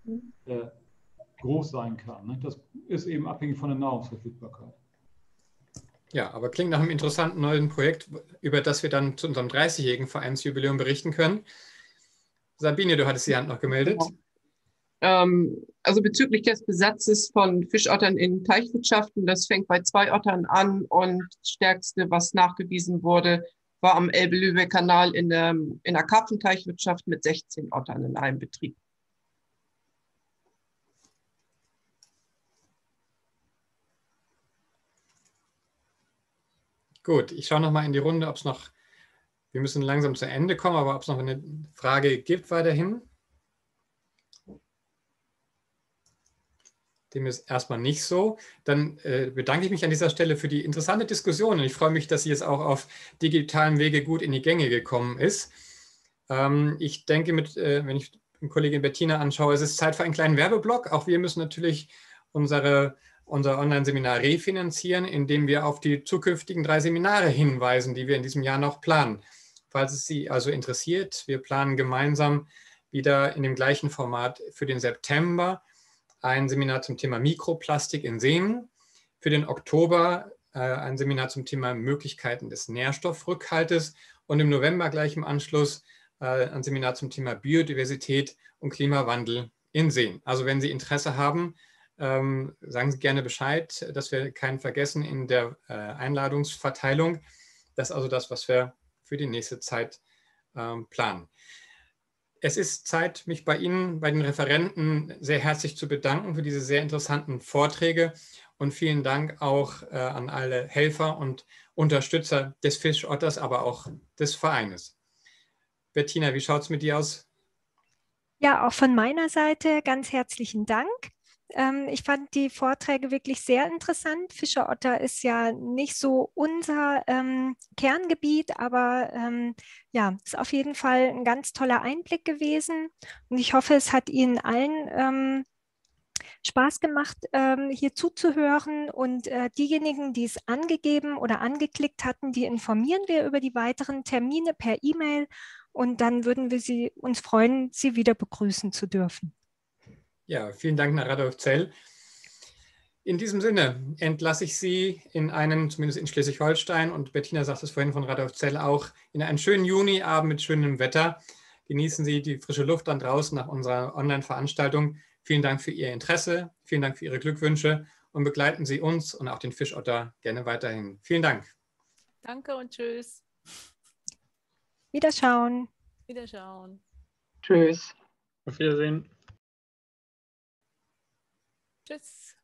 groß sein kann. Ne? Das ist eben abhängig von der Nahrungsverfügbarkeit. Ja, aber klingt nach einem interessanten neuen Projekt, über das wir dann zu unserem 30-jährigen Vereinsjubiläum berichten können. Sabine, du hattest die Hand noch gemeldet. Also bezüglich des Besatzes von Fischottern in Teichwirtschaften, das fängt bei 2 Ottern an und das Stärkste, was nachgewiesen wurde, war am Elbe-Lübeck-Kanal in der Karpfenteichwirtschaft mit 16 Ottern in einem Betrieb. Gut, ich schaue noch mal in die Runde, ob es noch, wir müssen langsam zu Ende kommen, aber ob es noch eine Frage gibt weiterhin. Dem ist erstmal nicht so. Dann bedanke ich mich an dieser Stelle für die interessante Diskussion. Und ich freue mich, dass sie jetzt auch auf digitalem Wege gut in die Gänge gekommen ist. Ich denke, wenn ich Kollegin Bettina anschaue, es ist Zeit für einen kleinen Werbeblock. Auch wir müssen natürlich unser Online-Seminar refinanzieren, indem wir auf die zukünftigen 3 Seminare hinweisen, die wir in diesem Jahr noch planen. Falls es Sie also interessiert, wir planen gemeinsam wieder in dem gleichen Format für den September ein Seminar zum Thema Mikroplastik in Seen, für den Oktober ein Seminar zum Thema Möglichkeiten des Nährstoffrückhaltes und im November gleich im Anschluss ein Seminar zum Thema Biodiversität und Klimawandel in Seen. Also wenn Sie Interesse haben, sagen Sie gerne Bescheid, dass wir keinen vergessen in der Einladungsverteilung. Das ist also das, was wir für die nächste Zeit planen. Es ist Zeit, mich bei Ihnen, bei den Referenten, sehr herzlich zu bedanken für diese sehr interessanten Vorträge und vielen Dank auch an alle Helfer und Unterstützer des Fischotters, aber auch des Vereines. Bettina, wie schaut es mit dir aus? Ja, auch von meiner Seite ganz herzlichen Dank. Ich fand die Vorträge wirklich sehr interessant. Fischerotter ist ja nicht so unser Kerngebiet, aber ja, ist auf jeden Fall ein ganz toller Einblick gewesen. Und ich hoffe, es hat Ihnen allen Spaß gemacht, hier zuzuhören. Und diejenigen, die es angegeben oder angeklickt hatten, die informieren wir über die weiteren Termine per E-Mail. Und dann würden wir uns freuen, Sie wieder begrüßen zu dürfen. Ja, vielen Dank nach Radolfzell. In diesem Sinne entlasse ich Sie zumindest in Schleswig-Holstein, und Bettina sagt es vorhin von Radolfzell auch, in einen schönen Juniabend mit schönem Wetter. Genießen Sie die frische Luft dann draußen nach unserer Online-Veranstaltung. Vielen Dank für Ihr Interesse, vielen Dank für Ihre Glückwünsche und begleiten Sie uns und auch den Fischotter gerne weiterhin. Vielen Dank. Danke und tschüss. Wiederschauen. Wiederschauen. Tschüss. Auf Wiedersehen. Tschüss.